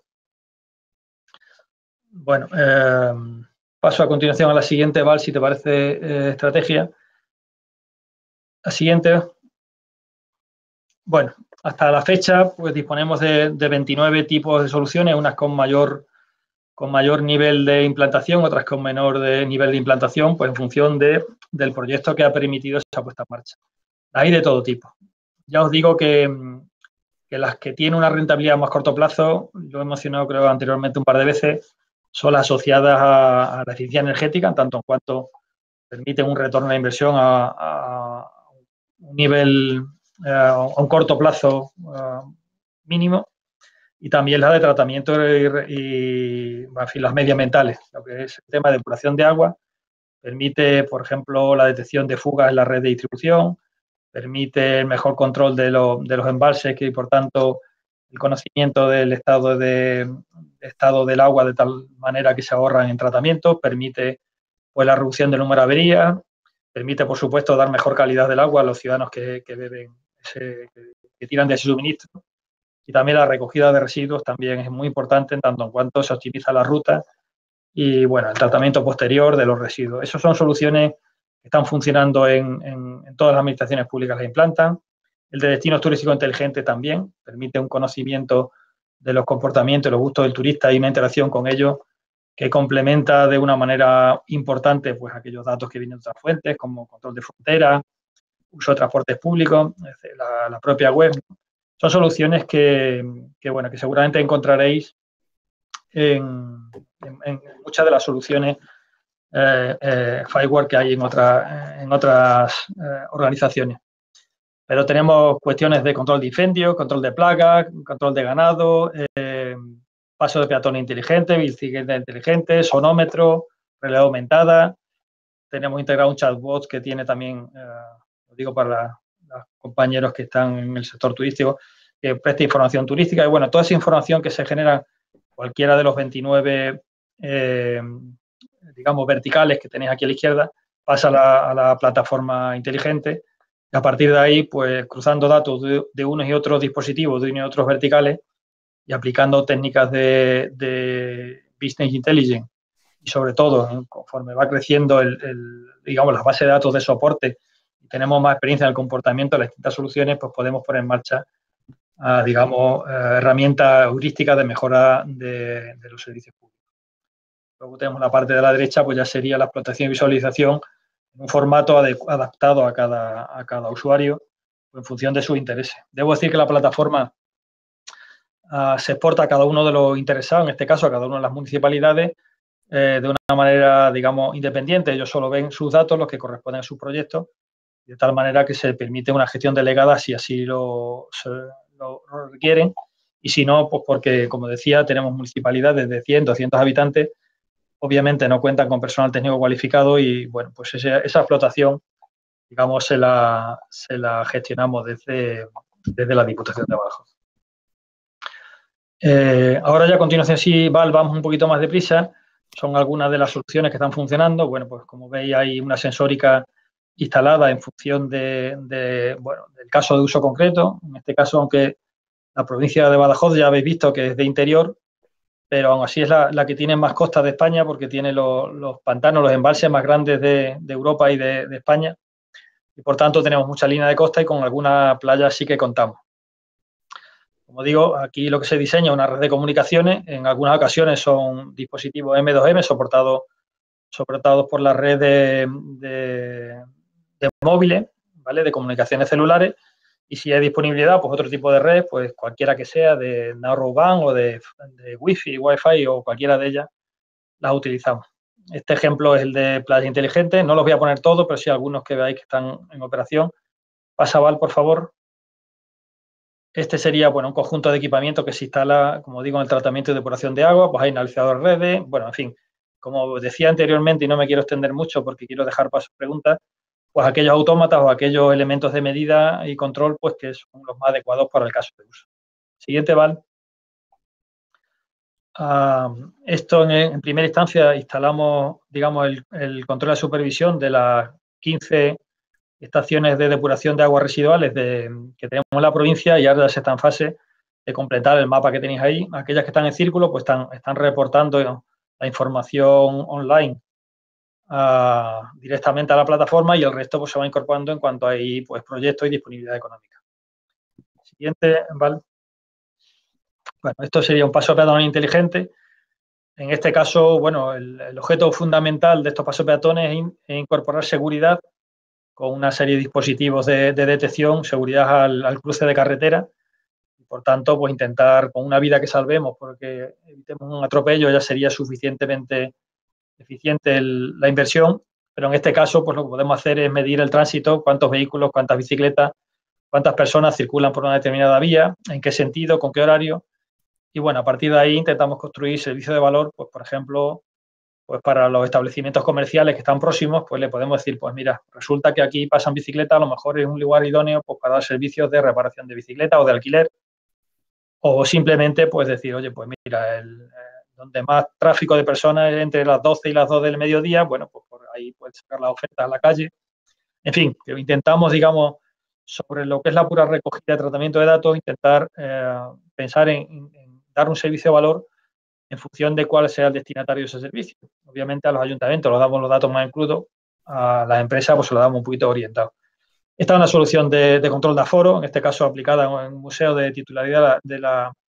Bueno, paso a continuación a la siguiente, Val, si te parece, estrategia. La siguiente. Bueno, hasta la fecha pues disponemos de 29 tipos de soluciones, unas con mayor nivel de implantación, otras con menor nivel de implantación, pues en función del proyecto que ha permitido esa puesta en marcha. Hay de todo tipo. Ya os digo que las que tienen una rentabilidad a más corto plazo, lo he mencionado creo anteriormente un par de veces, son las asociadas a la eficiencia energética, en tanto en cuanto permiten un retorno de la inversión a un nivel, a un corto plazo mínimo, y también la de tratamiento y las medioambientales, lo que es el tema de depuración de agua, permite, por ejemplo, la detección de fugas en la red de distribución, permite el mejor control de los embalses y, por tanto, el conocimiento del estado del agua de tal manera que se ahorran en tratamiento, permite pues la reducción del número de averías, permite, por supuesto, dar mejor calidad del agua a los ciudadanos que beben, que tiran de ese suministro. Y también la recogida de residuos también es muy importante en tanto en cuanto se optimiza la ruta y, bueno, el tratamiento posterior de los residuos. Esas son soluciones que están funcionando en todas las administraciones públicas que implantan. El de destinos turísticos inteligentes también permite un conocimiento de los comportamientos y los gustos del turista y una interacción con ellos que complementa de una manera importante pues aquellos datos que vienen de otras fuentes, como control de fronteras, uso de transportes públicos, la propia web. Son soluciones que seguramente encontraréis en en muchas de las soluciones firewall que hay en otras organizaciones. Pero tenemos cuestiones de control de incendios, control de plagas, control de ganado, paso de peatones inteligente, bicicleta inteligente, sonómetro, realidad aumentada. Tenemos integrado un chatbot que tiene también, lo digo para los compañeros que están en el sector turístico, que presta información turística. Y bueno, toda esa información que se genera cualquiera de los 29, digamos, verticales que tenéis aquí a la izquierda, pasa a la plataforma inteligente. Y a partir de ahí, pues cruzando datos de unos y otros dispositivos, de unos y otros verticales, y aplicando técnicas de Business Intelligence, y sobre todo, conforme va creciendo digamos, las bases de datos de soporte, y tenemos más experiencia en el comportamiento de las distintas soluciones, pues podemos poner en marcha, digamos, herramientas heurísticas de mejora de los servicios públicos. Luego tenemos la parte de la derecha, pues ya sería la explotación y visualización en un formato adaptado a cada usuario en función de sus intereses. Debo decir que la plataforma se exporta a cada uno de los interesados, en este caso a cada una de las municipalidades, de una manera, digamos, independiente. Ellos solo ven sus datos, los que corresponden a sus proyectos, de tal manera que se permite una gestión delegada si así lo requieren. Y si no, pues porque, como decía, tenemos municipalidades de 100, 200 habitantes, obviamente no cuentan con personal técnico cualificado y, bueno, pues esa explotación, digamos, se la gestionamos desde la Diputación de Badajoz. Ahora ya a continuación, sí, vamos un poquito más deprisa. Son algunas de las soluciones que están funcionando. Bueno, pues como veis, hay una sensórica instalada en función bueno, del caso de uso concreto. En este caso, aunque la provincia de Badajoz ya habéis visto que es de interior, pero aún así es la que tiene más costas de España porque tiene los pantanos, los embalses más grandes de Europa y de España. Y por tanto tenemos mucha línea de costa y con algunas playas sí que contamos. Como digo, aquí lo que se diseña es una red de comunicaciones. En algunas ocasiones son dispositivos M2M soportados por la red de móviles, ¿vale? De comunicaciones celulares. Y si hay disponibilidad, pues otro tipo de red, pues cualquiera que sea, de Narrowband o de Wi-Fi o cualquiera de ellas, las utilizamos. Este ejemplo es el de playas inteligentes. No los voy a poner todos, pero sí algunos que veáis que están en operación. Pasa, Val, por favor. Este sería, bueno, un conjunto de equipamiento que se instala, como digo, en el tratamiento y depuración de agua. Pues hay analizadores redes. Bueno, en fin, como decía anteriormente, y no me quiero extender mucho porque quiero dejar paso a preguntas, pues aquellos autómatas o aquellos elementos de medida y control, pues que son los más adecuados para el caso de uso. Siguiente, Val. Esto en primera instancia instalamos, digamos, el control de supervisión de las 15 estaciones de depuración de aguas residuales que tenemos en la provincia y ahora se está en fase de completar el mapa que tenéis ahí. Aquellas que están en círculo pues están reportando la información online directamente a la plataforma y el resto pues se va incorporando en cuanto hay pues proyectos y disponibilidad económica. Siguiente, Val. Bueno, esto sería un paso peatonal inteligente. En este caso, bueno, el objeto fundamental de estos pasos peatones es incorporar seguridad con una serie de dispositivos de detección, seguridad al cruce de carretera. Y por tanto, pues intentar con una vida que salvemos porque evitemos un atropello ya sería suficientemente eficiente la inversión, pero en este caso, pues lo que podemos hacer es medir el tránsito, cuántos vehículos, cuántas bicicletas, cuántas personas circulan por una determinada vía, en qué sentido, con qué horario. Y bueno, a partir de ahí intentamos construir servicios de valor, pues por ejemplo, pues para los establecimientos comerciales que están próximos, pues le podemos decir, pues mira, resulta que aquí pasan bicicletas, a lo mejor es un lugar idóneo pues para dar servicios de reparación de bicicletas o de alquiler, o simplemente pues decir, oye, pues mira, donde más tráfico de personas es entre las 12 y las 2 del mediodía, bueno, pues por ahí puedes sacar las ofertas a la calle. En fin, que intentamos, digamos, sobre lo que es la pura recogida y tratamiento de datos, intentar pensar en dar un servicio de valor en función de cuál sea el destinatario de ese servicio. Obviamente a los ayuntamientos les damos los datos más crudos, a las empresas pues se los damos un poquito orientados. Esta es una solución de control de aforo, en este caso aplicada en un museo de titularidad de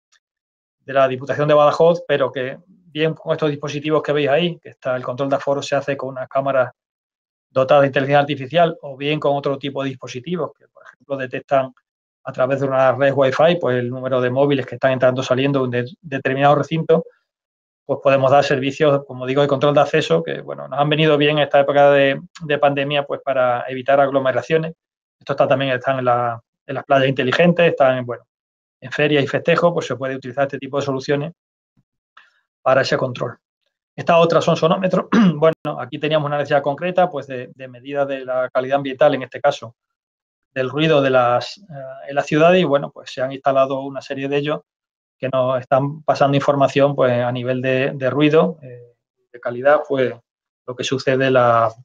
la Diputación de Badajoz, pero que bien con estos dispositivos que veis ahí, que está el control de aforo se hace con unas cámaras dotadas de inteligencia artificial o bien con otro tipo de dispositivos que, por ejemplo, detectan a través de una red Wi-Fi pues el número de móviles que están entrando o saliendo de un determinado recinto, pues podemos dar servicios, como digo, de control de acceso, que bueno, nos han venido bien en esta época de pandemia, pues para evitar aglomeraciones. Esto también están en las playas inteligentes, están en ferias y festejos, pues se puede utilizar este tipo de soluciones para ese control. Estas otras son sonómetros. Bueno, aquí teníamos una necesidad concreta, pues de medida de la calidad ambiental, en este caso, del ruido en las ciudades, y bueno, pues se han instalado una serie de ellos que nos están pasando información pues a nivel de ruido, de calidad, pues lo que sucede en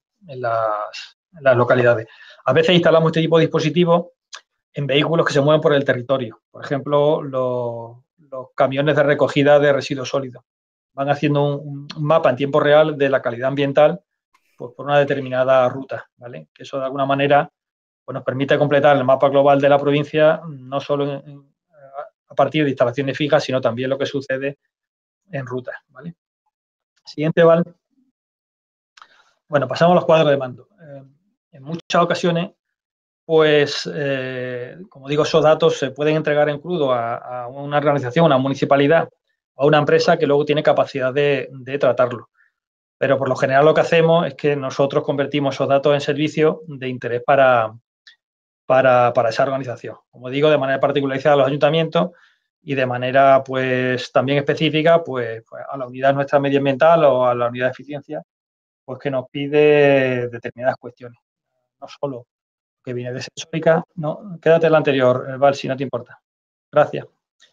las localidades. A veces instalamos este tipo de dispositivos en vehículos que se mueven por el territorio. Por ejemplo, los camiones de recogida de residuos sólidos. Van haciendo un mapa en tiempo real de la calidad ambiental pues, por una determinada ruta, ¿vale? Que eso de alguna manera pues, nos permite completar el mapa global de la provincia, no solo a partir de instalaciones fijas, sino también lo que sucede en rutas, ¿vale? Siguiente, Val. Bueno, pasamos a los cuadros de mando. En muchas ocasiones, pues, como digo, esos datos se pueden entregar en crudo a una organización, a una municipalidad o a una empresa que luego tiene capacidad de tratarlo. Pero por lo general lo que hacemos es que nosotros convertimos esos datos en servicios de interés para esa organización. Como digo, de manera particularizada a los ayuntamientos y de manera pues también específica pues a la unidad nuestra medioambiental o a la unidad de eficiencia, pues que nos pide determinadas cuestiones. No solo que viene de sensórica, no, quédate en la anterior, Val, si no te importa. Gracias.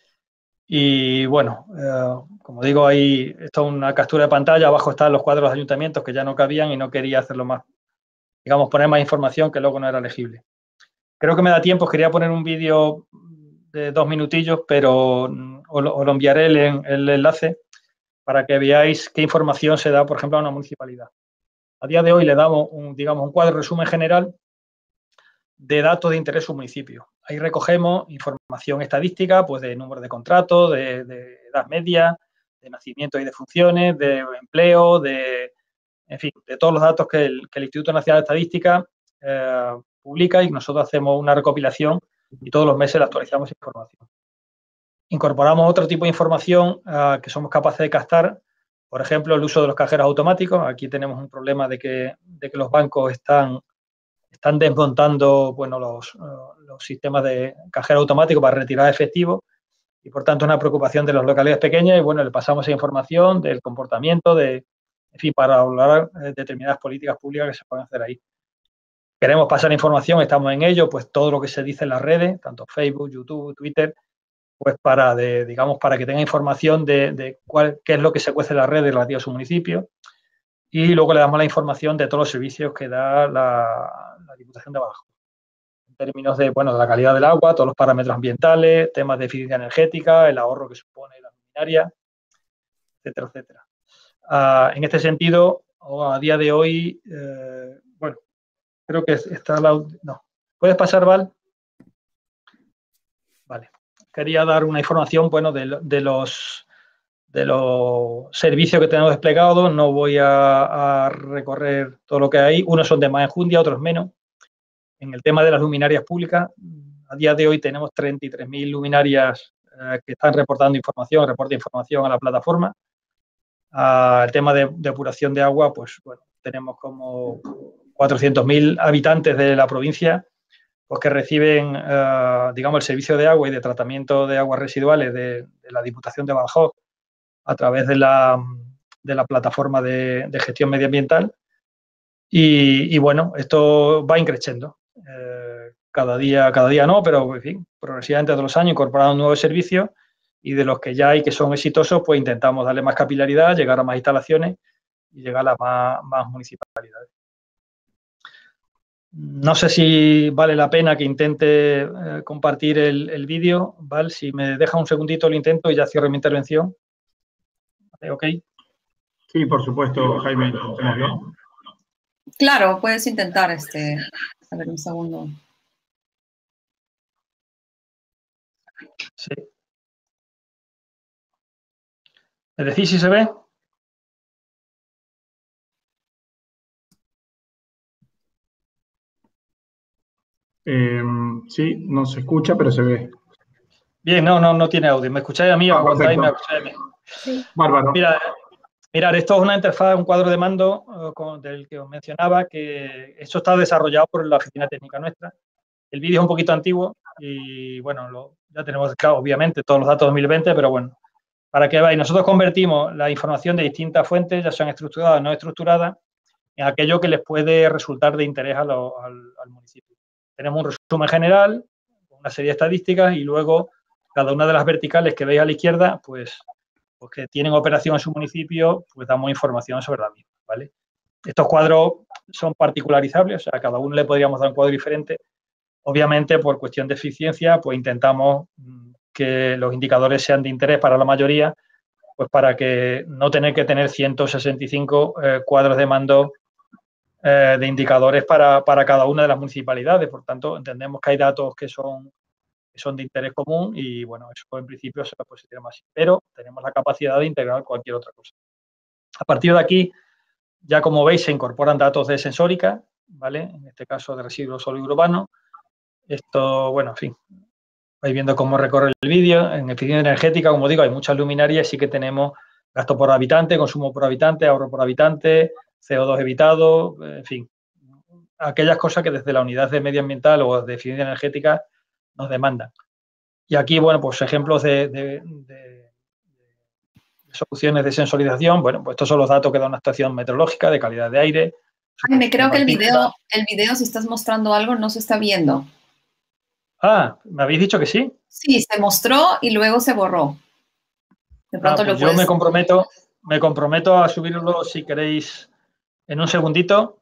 Y bueno, como digo, ahí está una captura de pantalla, abajo están los cuadros de ayuntamientos que ya no cabían y no quería hacerlo más, digamos, poner más información que luego no era legible. Creo que me da tiempo, quería poner un vídeo de 2 minutillos, pero os lo enviaré el enlace para que veáis qué información se da, por ejemplo, a una municipalidad. A día de hoy le damos digamos, un cuadro resumen general de datos de interés su municipio. Ahí recogemos información estadística, pues de número de contratos, de edad media, de nacimiento y de funciones, de empleo, en fin, de todos los datos que el Instituto Nacional de Estadística publica y nosotros hacemos una recopilación y todos los meses le actualizamos esa información. Incorporamos otro tipo de información que somos capaces de captar, por ejemplo, el uso de los cajeros automáticos. Aquí tenemos un problema de que los bancos están desmontando bueno, los sistemas de cajero automático para retirar efectivo y, por tanto, es una preocupación de las localidades pequeñas y, bueno, le pasamos esa información del comportamiento, en fin, para hablar de determinadas políticas públicas que se pueden hacer ahí. Queremos pasar información, estamos en ello, pues todo lo que se dice en las redes, tanto Facebook, YouTube, Twitter, pues para que tenga información de qué es lo que se cuece en las redes relativo a su municipio. Y luego le damos la información de todos los servicios que da la Diputación de Badajoz. En términos de la calidad del agua, todos los parámetros ambientales, temas de eficiencia energética, el ahorro que supone la luminaria, etcétera, etcétera. En este sentido, a día de hoy, creo que está no. ¿Puedes pasar, Val? Vale. Quería dar una información, de los servicios que tenemos desplegados. No voy a recorrer todo lo que hay. Unos son de más enjundia, otros menos. En el tema de las luminarias públicas, a día de hoy tenemos 33.000 luminarias que están reportando información, reporte información a la plataforma. El tema de depuración de agua, pues tenemos como 400.000 habitantes de la provincia pues que reciben, el servicio de agua y de tratamiento de aguas residuales de la Diputación de Badajoz a través de la plataforma de gestión medioambiental. Y bueno, esto va increciendo. Cada día no, pero en fin, progresivamente todos los años incorporando nuevos servicios y de los que ya hay que son exitosos, pues intentamos darle más capilaridad, llegar a más instalaciones y llegar a más municipalidades. No sé si vale la pena que intente compartir el vídeo. Val, si me deja un segundito lo intento y ya cierro mi intervención. ¿Ok? Sí, por supuesto, Jaime, intentémoslo. Claro, puedes intentar, a ver, un segundo. Sí. ¿Me decís si se ve? Sí, no se escucha, pero se ve. Bien, no tiene audio. ¿Me escucháis a mí? ¿Aguantáis? ¿Me escucháis a mí? Sí. Bárbaro. Mira, Mirad, esto es una interfaz, un cuadro de mando del que os mencionaba, que esto está desarrollado por la oficina técnica nuestra. El vídeo es un poquito antiguo y, bueno, ya tenemos, claro, obviamente, todos los datos de 2020, pero bueno, para que veáis, nosotros convertimos la información de distintas fuentes, ya sean estructuradas o no estructuradas, en aquello que les puede resultar de interés al municipio. Tenemos un resumen general, una serie de estadísticas y luego cada una de las verticales que veis a la izquierda, pues que tienen operación en su municipio, pues damos información sobre la misma, ¿vale? Estos cuadros son particularizables, o sea, a cada uno le podríamos dar un cuadro diferente. Obviamente, por cuestión de eficiencia, pues intentamos que los indicadores sean de interés para la mayoría, pues para que no tener que tener 165 cuadros de mando de indicadores para cada una de las municipalidades. Por tanto, entendemos que hay datos que son de interés común y, bueno, eso en principio se puede tirar más. Pero tenemos la capacidad de integrar cualquier otra cosa. A partir de aquí, ya como veis, se incorporan datos de sensórica, ¿vale? En este caso de residuos sólidos urbanos. Esto, bueno, en fin, vais viendo cómo recorre el vídeo. En eficiencia energética, como digo, hay muchas luminarias y sí que tenemos gasto por habitante, consumo por habitante, ahorro por habitante, CO2 evitado, en fin, aquellas cosas que desde la unidad de medioambiental o de eficiencia energética nos demandan. Y aquí, bueno, pues ejemplos de soluciones de sensorización. Bueno, pues estos son los datos que da una estación meteorológica de calidad de aire. Jaime, creo que el video, si estás mostrando algo, no se está viendo. Ah, ¿me habéis dicho que sí? Sí, se mostró y luego se borró. De pronto pues yo me comprometo a subirlo, si queréis, en un segundito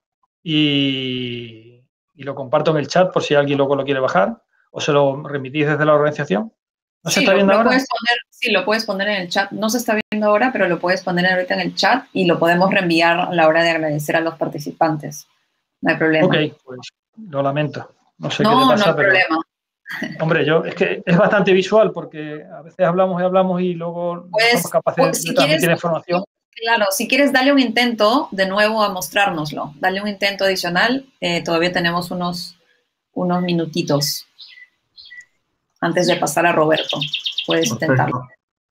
y lo comparto en el chat por si alguien luego lo quiere bajar. ¿O se lo remitís desde la organización? ¿No se está viendo ahora? Sí, lo puedes poner en el chat. No se está viendo ahora, pero lo puedes poner ahorita en el chat y lo podemos reenviar a la hora de agradecer a los participantes. No hay problema. Ok, pues lo lamento. No sé qué le pasa, no hay problema. Hombre, es que es bastante visual porque a veces hablamos y luego no somos capaces de transmitir información. Claro, si quieres, dale un intento de nuevo a mostrárnoslo. Dale un intento adicional. Todavía tenemos unos minutitos antes de pasar a Roberto. Puedes intentarlo.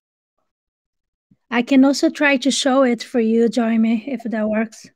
I can also try to show it for you, Jaime, if that works.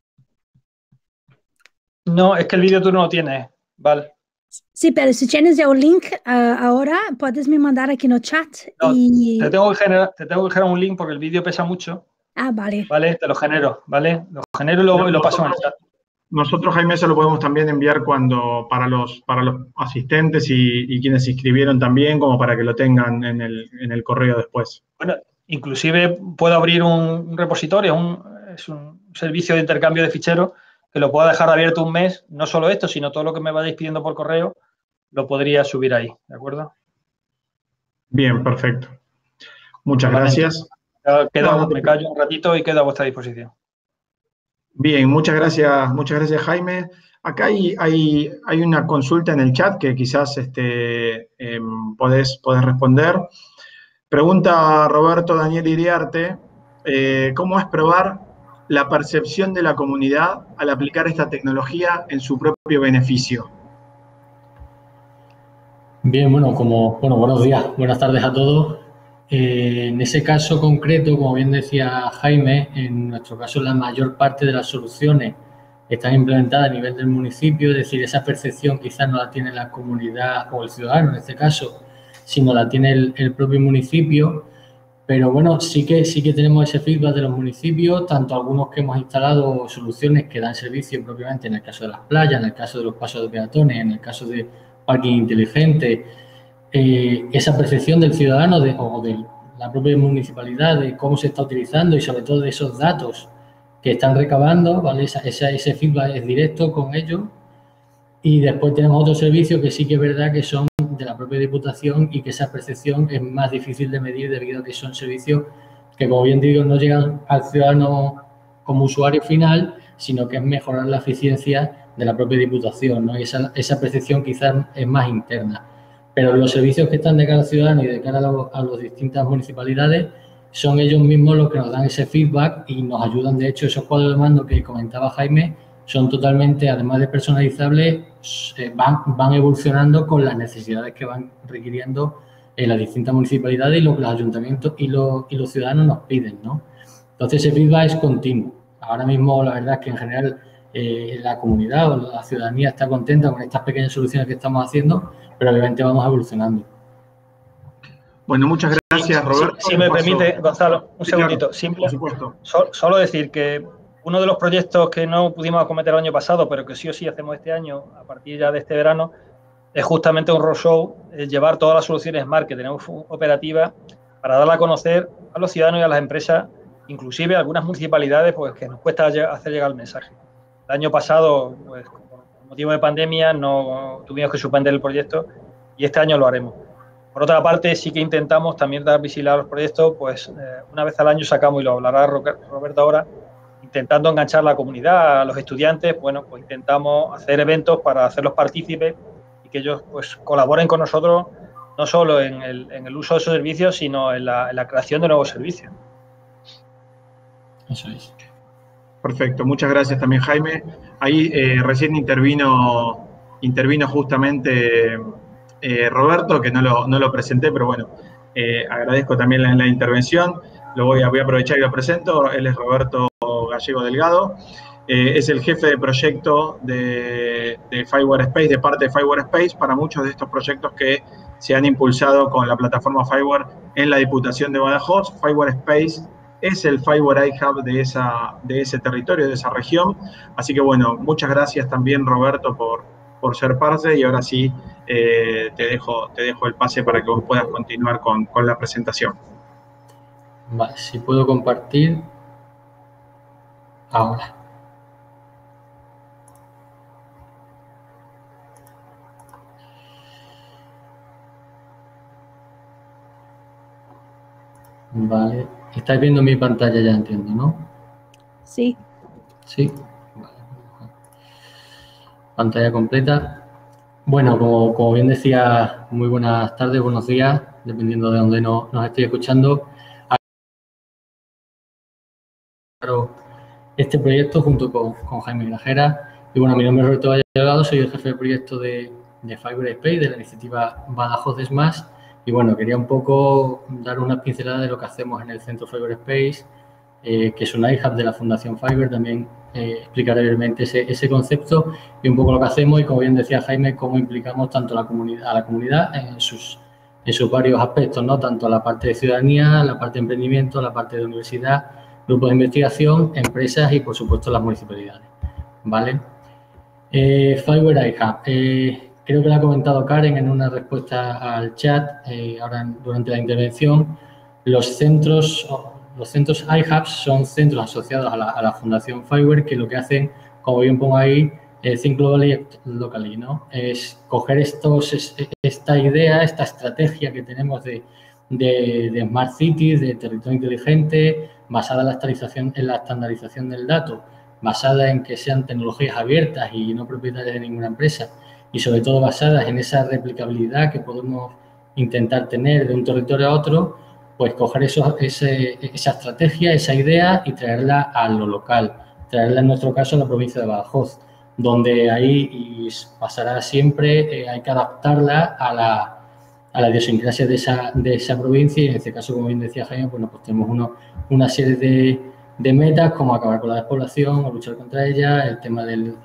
No, es que el vídeo tú no lo tienes, vale. Sí, pero si tienes ya un link ahora, puedes me mandar aquí en el chat. No, y... te tengo que generar un link porque el vídeo pesa mucho. Ah, vale. Vale, te lo genero, ¿vale? Lo genero y lo paso en el chat. Nosotros, Jaime, se lo podemos también enviar para los asistentes y quienes se inscribieron también, como para que lo tengan en el correo después. Bueno, inclusive puedo abrir un repositorio, es un servicio de intercambio de ficheros que lo puedo dejar abierto un mes. No solo esto, sino todo lo que me vayáis pidiendo por correo, lo podría subir ahí, ¿de Bien, perfecto. Muchas gracias. Me callo un ratito y quedo a vuestra disposición. Bien, muchas gracias, Jaime. Acá hay una consulta en el chat que quizás podés responder. Pregunta Roberto Daniel Iriarte, ¿cómo es probar la percepción de la comunidad al aplicar esta tecnología en su propio beneficio? Bien, buenos días, buenas tardes a todos. En ese caso concreto, como bien decía Jaime, en nuestro caso la mayor parte de las soluciones están implementadas a nivel del municipio, es decir, esa percepción quizás no la tiene la comunidad o el ciudadano en este caso, sino la tiene el propio municipio. Pero bueno, sí que tenemos ese feedback de los municipios, tanto algunos que hemos instalado soluciones que dan servicio propiamente en el caso de las playas, en el caso de los pasos de peatones, en el caso de parking inteligente. Esa percepción del ciudadano o de la propia municipalidad de cómo se está utilizando y sobre todo de esos datos que están recabando, ¿vale? Ese feedback es directo con ellos. Y después tenemos otros servicios que sí que es verdad que son de la propia Diputación y que esa percepción es más difícil de medir debido a que son servicios que, como bien digo, no llegan al ciudadano como usuario final, sino que es mejorar la eficiencia de la propia Diputación, ¿no? Y esa percepción quizás es más interna. Pero los servicios que están de cara al ciudadano y de cara a las distintas municipalidades son ellos mismos los que nos dan ese feedback y nos ayudan. De hecho, esos cuadros de mando que comentaba Jaime son totalmente, además de personalizables, van evolucionando con las necesidades que van requiriendo las distintas municipalidades y lo que los ayuntamientos y los ciudadanos nos piden, ¿no? Entonces, ese feedback es continuo. Ahora mismo, la verdad es que en general la comunidad o la ciudadanía está contenta con estas pequeñas soluciones que estamos haciendo, pero obviamente vamos evolucionando. Bueno, muchas gracias, Roberto. Si me permite, Gonzalo, un segundito. Claro, por supuesto. Solo decir que uno de los proyectos que no pudimos acometer el año pasado, pero que sí o sí hacemos este año, a partir ya de este verano, es justamente un roadshow, llevar todas las soluciones Smart que tenemos operativas para darla a conocer a los ciudadanos y a las empresas, inclusive a algunas municipalidades, pues que nos cuesta hacer llegar el mensaje. El año pasado, pues por motivo de pandemia, no tuvimos que suspender el proyecto y este año lo haremos. Por otra parte, sí que intentamos también dar visibilidad a los proyectos, pues una vez al año sacamos, y lo hablará Roberto ahora, intentando enganchar a la comunidad, a los estudiantes, bueno, pues intentamos hacer eventos para hacerlos partícipes y que ellos pues colaboren con nosotros, no solo en el uso de esos servicios, sino en la creación de nuevos servicios. Eso es. Perfecto, muchas gracias también, Jaime. Ahí recién intervino justamente Roberto, que no lo presenté, pero bueno, agradezco también la intervención. Voy a aprovechar y lo presento. Él es Roberto Gallego Delgado. Es el jefe de proyecto de Fireware Space, de parte de Fireware Space, para muchos de estos proyectos que se han impulsado con la plataforma Fireware en la Diputación de Badajoz. Fireware Space es el Fireware iHub de ese territorio, de esa región. Así que bueno, muchas gracias también, Roberto, por ser parte, y ahora sí te dejo el pase para que vos puedas continuar con la presentación. Vale, si puedo compartir ahora. Vale, estáis viendo mi pantalla ya, entiendo, ¿no? Sí. Sí. Vale. Pantalla completa. Bueno, como bien decía, muy buenas tardes, buenos días, dependiendo de dónde nos estéis escuchando. Este proyecto junto con Jaime Grajera. Y bueno, mi nombre es Roberto Delgado, soy el jefe de proyecto de Fireware Space, de la iniciativa Badajoz Smash. Y bueno, quería un poco dar una pincelada de lo que hacemos en el centro Fireware Space, que es un iHub de la Fundación Fireware. También explicaré brevemente ese concepto y un poco lo que hacemos, y como bien decía Jaime, cómo implicamos tanto a la comunidad en sus varios aspectos, ¿no? Tanto a la parte de ciudadanía, la parte de emprendimiento, la parte de universidad, grupos de investigación, empresas y, por supuesto, las municipalidades. ¿Vale? Fireware iHub. Creo que lo ha comentado Karen en una respuesta al chat, ahora durante la intervención. Los centros iHubs son centros asociados a la Fundación Fireware, que lo que hacen, como bien pongo ahí, Think Globally, Locally, ¿no? Es coger esta idea, esta estrategia que tenemos de Smart Cities, de territorio inteligente, basada en la estandarización del dato, basada en que sean tecnologías abiertas y no propietarias de ninguna empresa, y sobre todo basadas en esa replicabilidad que podemos intentar tener de un territorio a otro, pues coger esa estrategia, esa idea y traerla a lo local, traerla en nuestro caso a la provincia de Badajoz, donde ahí pasará siempre, hay que adaptarla a la idiosincrasia de esa provincia, y en este caso, como bien decía Jaime, bueno, pues tenemos una serie de metas, como acabar con la despoblación o luchar contra ella, el tema del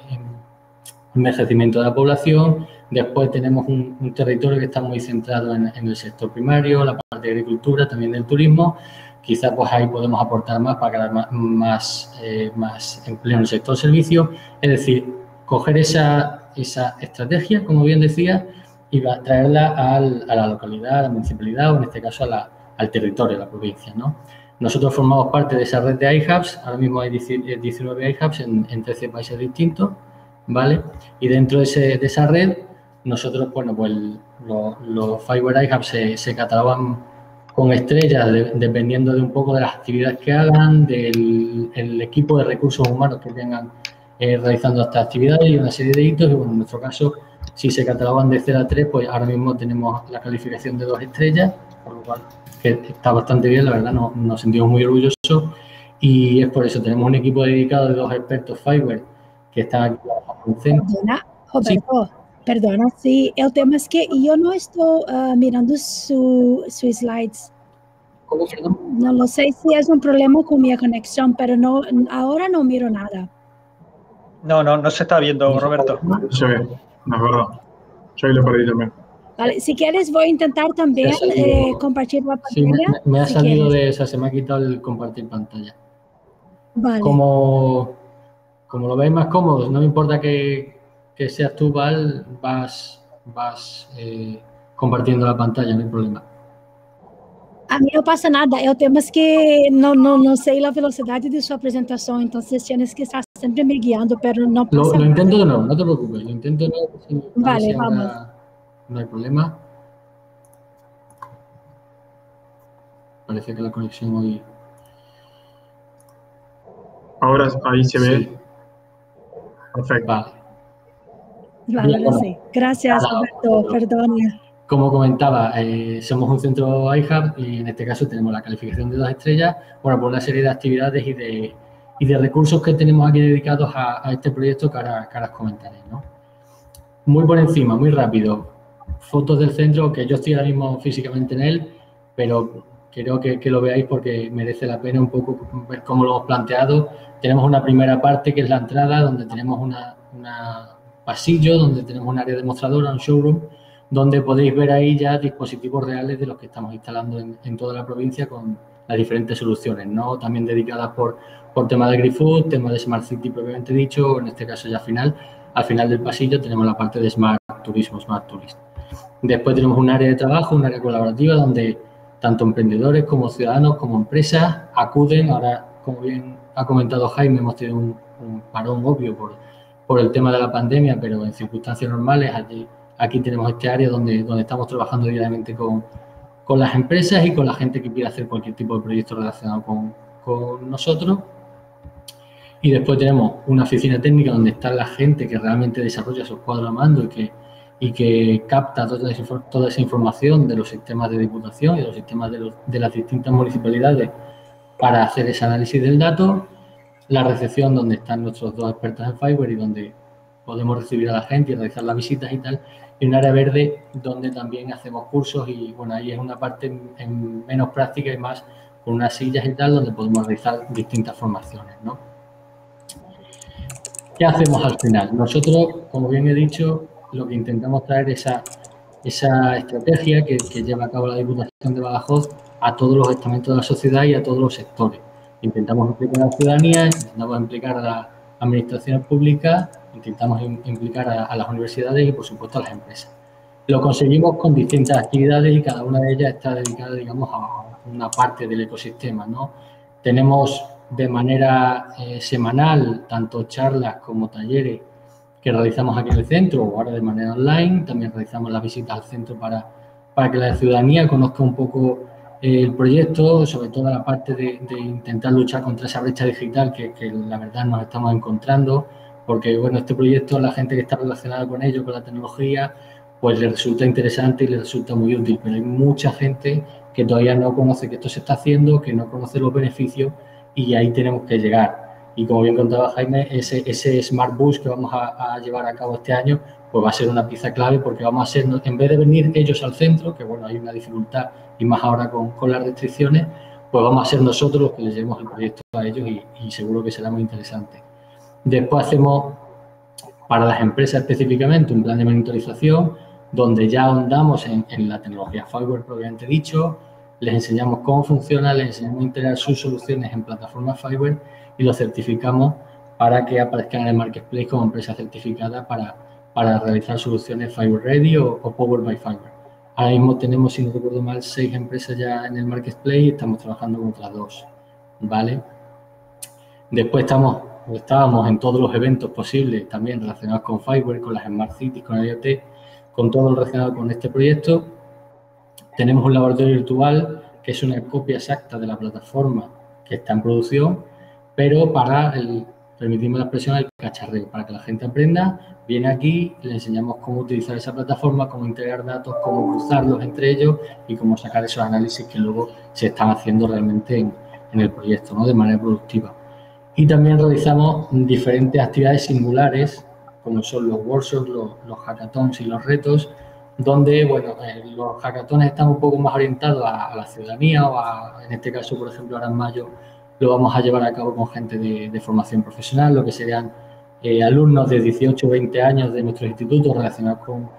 envejecimiento de la población. Después tenemos un territorio que está muy centrado en el sector primario, la parte de agricultura, también del turismo. Quizás pues ahí podemos aportar más para crear más empleo en el sector servicios. Es decir, coger esa estrategia, como bien decía, y traerla a la localidad, a la municipalidad, o en este caso al territorio, a la provincia, ¿no? Nosotros formamos parte de esa red de iHubs. Ahora mismo hay 19 iHubs en 13 países distintos, ¿vale? Y dentro de esa red, nosotros, bueno, pues los Fireware iHubs se catalogan con estrellas dependiendo de un poco de las actividades que hagan, del equipo de recursos humanos que tengan realizando estas actividades, y una serie de hitos. Y bueno, en nuestro caso, si se catalogan de 0 a 3, pues ahora mismo tenemos la calificación de 2 estrellas, por lo cual que está bastante bien, la verdad, nos sentimos muy orgullosos, y es por eso tenemos un equipo dedicado de 2 expertos Fireware que están aquí en el centro. Perdona, Roberto, sí. Perdona, sí, el tema es que yo no estoy mirando sus slides ¿Cómo, perdón? No lo sé si es un problema con mi conexión, pero no, ahora no miro nada. No se está viendo, Roberto. No se ve, no es verdad. Yo ahí lo perdí también. Vale, si quieres voy a intentar también compartir la Sí, pantalla. me ha si salido quieres. de esa, se me ha quitado el compartir pantalla. Vale. Como lo veis más cómodo, no me importa que seas tú, Val, vas compartiendo la pantalla, no hay problema. A mí no pasa nada, el tema es que no sé la velocidad de su presentación, entonces tienes que estar siempre me guiando, pero no pasa Lo nada. intento de nuevo, no te preocupes, lo intento de nuevo. Vale, si vamos. ahora no hay problema. Parece que la conexión hoy... Ahora ahí se ve. Sí. Perfecto. Vale, Bien, sí. Gracias, Roberto, perdona. Como comentaba, somos un centro iHub y en este caso tenemos la calificación de 2 estrellas, bueno, por una serie de actividades y de recursos que tenemos aquí dedicados a este proyecto que ahora os comentaré, ¿no? Muy por encima, muy rápido, fotos del centro, que yo estoy ahora mismo físicamente en él, pero quiero que lo veáis porque merece la pena un poco ver cómo lo hemos planteado. Tenemos una primera parte que es la entrada, donde tenemos una pasillo, donde tenemos un área demostradora, un showroom, donde podéis ver ahí ya dispositivos reales de los que estamos instalando en toda la provincia con las diferentes soluciones, ¿no? También dedicadas por tema de AgriFood, tema de Smart City propiamente dicho, en este caso ya al final del pasillo tenemos la parte de Smart Turismo, Smart Tourist. Después tenemos un área de trabajo, un área colaborativa donde tanto emprendedores como ciudadanos como empresas acuden. Ahora, como bien ha comentado Jaime, hemos tenido un parón obvio por el tema de la pandemia, pero en circunstancias normales aquí tenemos este área donde estamos trabajando diariamente con las empresas y con la gente que quiera hacer cualquier tipo de proyecto relacionado con nosotros. Y después tenemos una oficina técnica donde está la gente que realmente desarrolla esos cuadros a mando y que capta toda esa información de los sistemas de diputación y de los sistemas de las distintas municipalidades para hacer ese análisis del dato. La recepción donde están nuestros 2 expertos en Fiverr y donde podemos recibir a la gente y realizar las visitas y tal. Y un área verde donde también hacemos cursos y bueno, ahí es una parte en menos práctica y más con unas sillas y tal donde podemos realizar distintas formaciones, ¿no? ¿Qué hacemos al final? Nosotros, como bien he dicho, lo que intentamos traer esa estrategia que lleva a cabo la Diputación de Badajoz a todos los estamentos de la sociedad y a todos los sectores. Intentamos implicar a la ciudadanía, intentamos implicar a las administraciones públicas, intentamos implicar a las universidades y, por supuesto, a las empresas. Lo conseguimos con distintas actividades y cada una de ellas está dedicada, digamos, a una parte del ecosistema, ¿no? Tenemos de manera semanal tanto charlas como talleres que realizamos aquí en el centro o ahora de manera online. También realizamos las visitas al centro para que la ciudadanía conozca un poco el proyecto, sobre todo la parte de intentar luchar contra esa brecha digital que la verdad nos estamos encontrando, porque bueno, este proyecto, la gente que está relacionada con ello, con la tecnología, pues le resulta interesante y le resulta muy útil, pero hay mucha gente que todavía no conoce que esto se está haciendo, que no conoce los beneficios y ahí tenemos que llegar. Y como bien contaba Jaime, ese Smart Bus que vamos a llevar a cabo este año, pues va a ser una pieza clave porque vamos a ser, en vez de venir ellos al centro, que bueno, hay una dificultad y más ahora con las restricciones, pues vamos a ser nosotros los que les llevemos el proyecto a ellos y seguro que será muy interesante. Después hacemos para las empresas específicamente un plan de monitorización donde ya ahondamos en la tecnología Fiverr propiamente dicho, les enseñamos cómo funciona, les enseñamos a integrar sus soluciones en plataformas Fiverr y los certificamos para que aparezcan en el Marketplace como empresa certificada para realizar soluciones Fiverr Ready o Powered by Fiverr. Ahora mismo tenemos, si no recuerdo mal, 6 empresas ya en el Marketplace y estamos trabajando con otras 2, ¿vale? Después estábamos en todos los eventos posibles también relacionados con Fiverr, con las Smart Cities, con IoT, con todo lo relacionado con este proyecto. Tenemos un laboratorio virtual que es una copia exacta de la plataforma que está en producción, pero permitimos la expresión, el cacharreo, para que la gente aprenda, viene aquí, le enseñamos cómo utilizar esa plataforma, cómo integrar datos, cómo cruzarlos entre ellos y cómo sacar esos análisis que luego se están haciendo realmente en el proyecto, ¿no? De manera productiva. Y también realizamos diferentes actividades singulares, como son los workshops, los hackathons y los retos, donde, bueno, los hackatones están un poco más orientados a la ciudadanía en este caso, por ejemplo, ahora en mayo lo vamos a llevar a cabo con gente de formación profesional, lo que serían alumnos de 18 o 20 años de nuestros institutos relacionados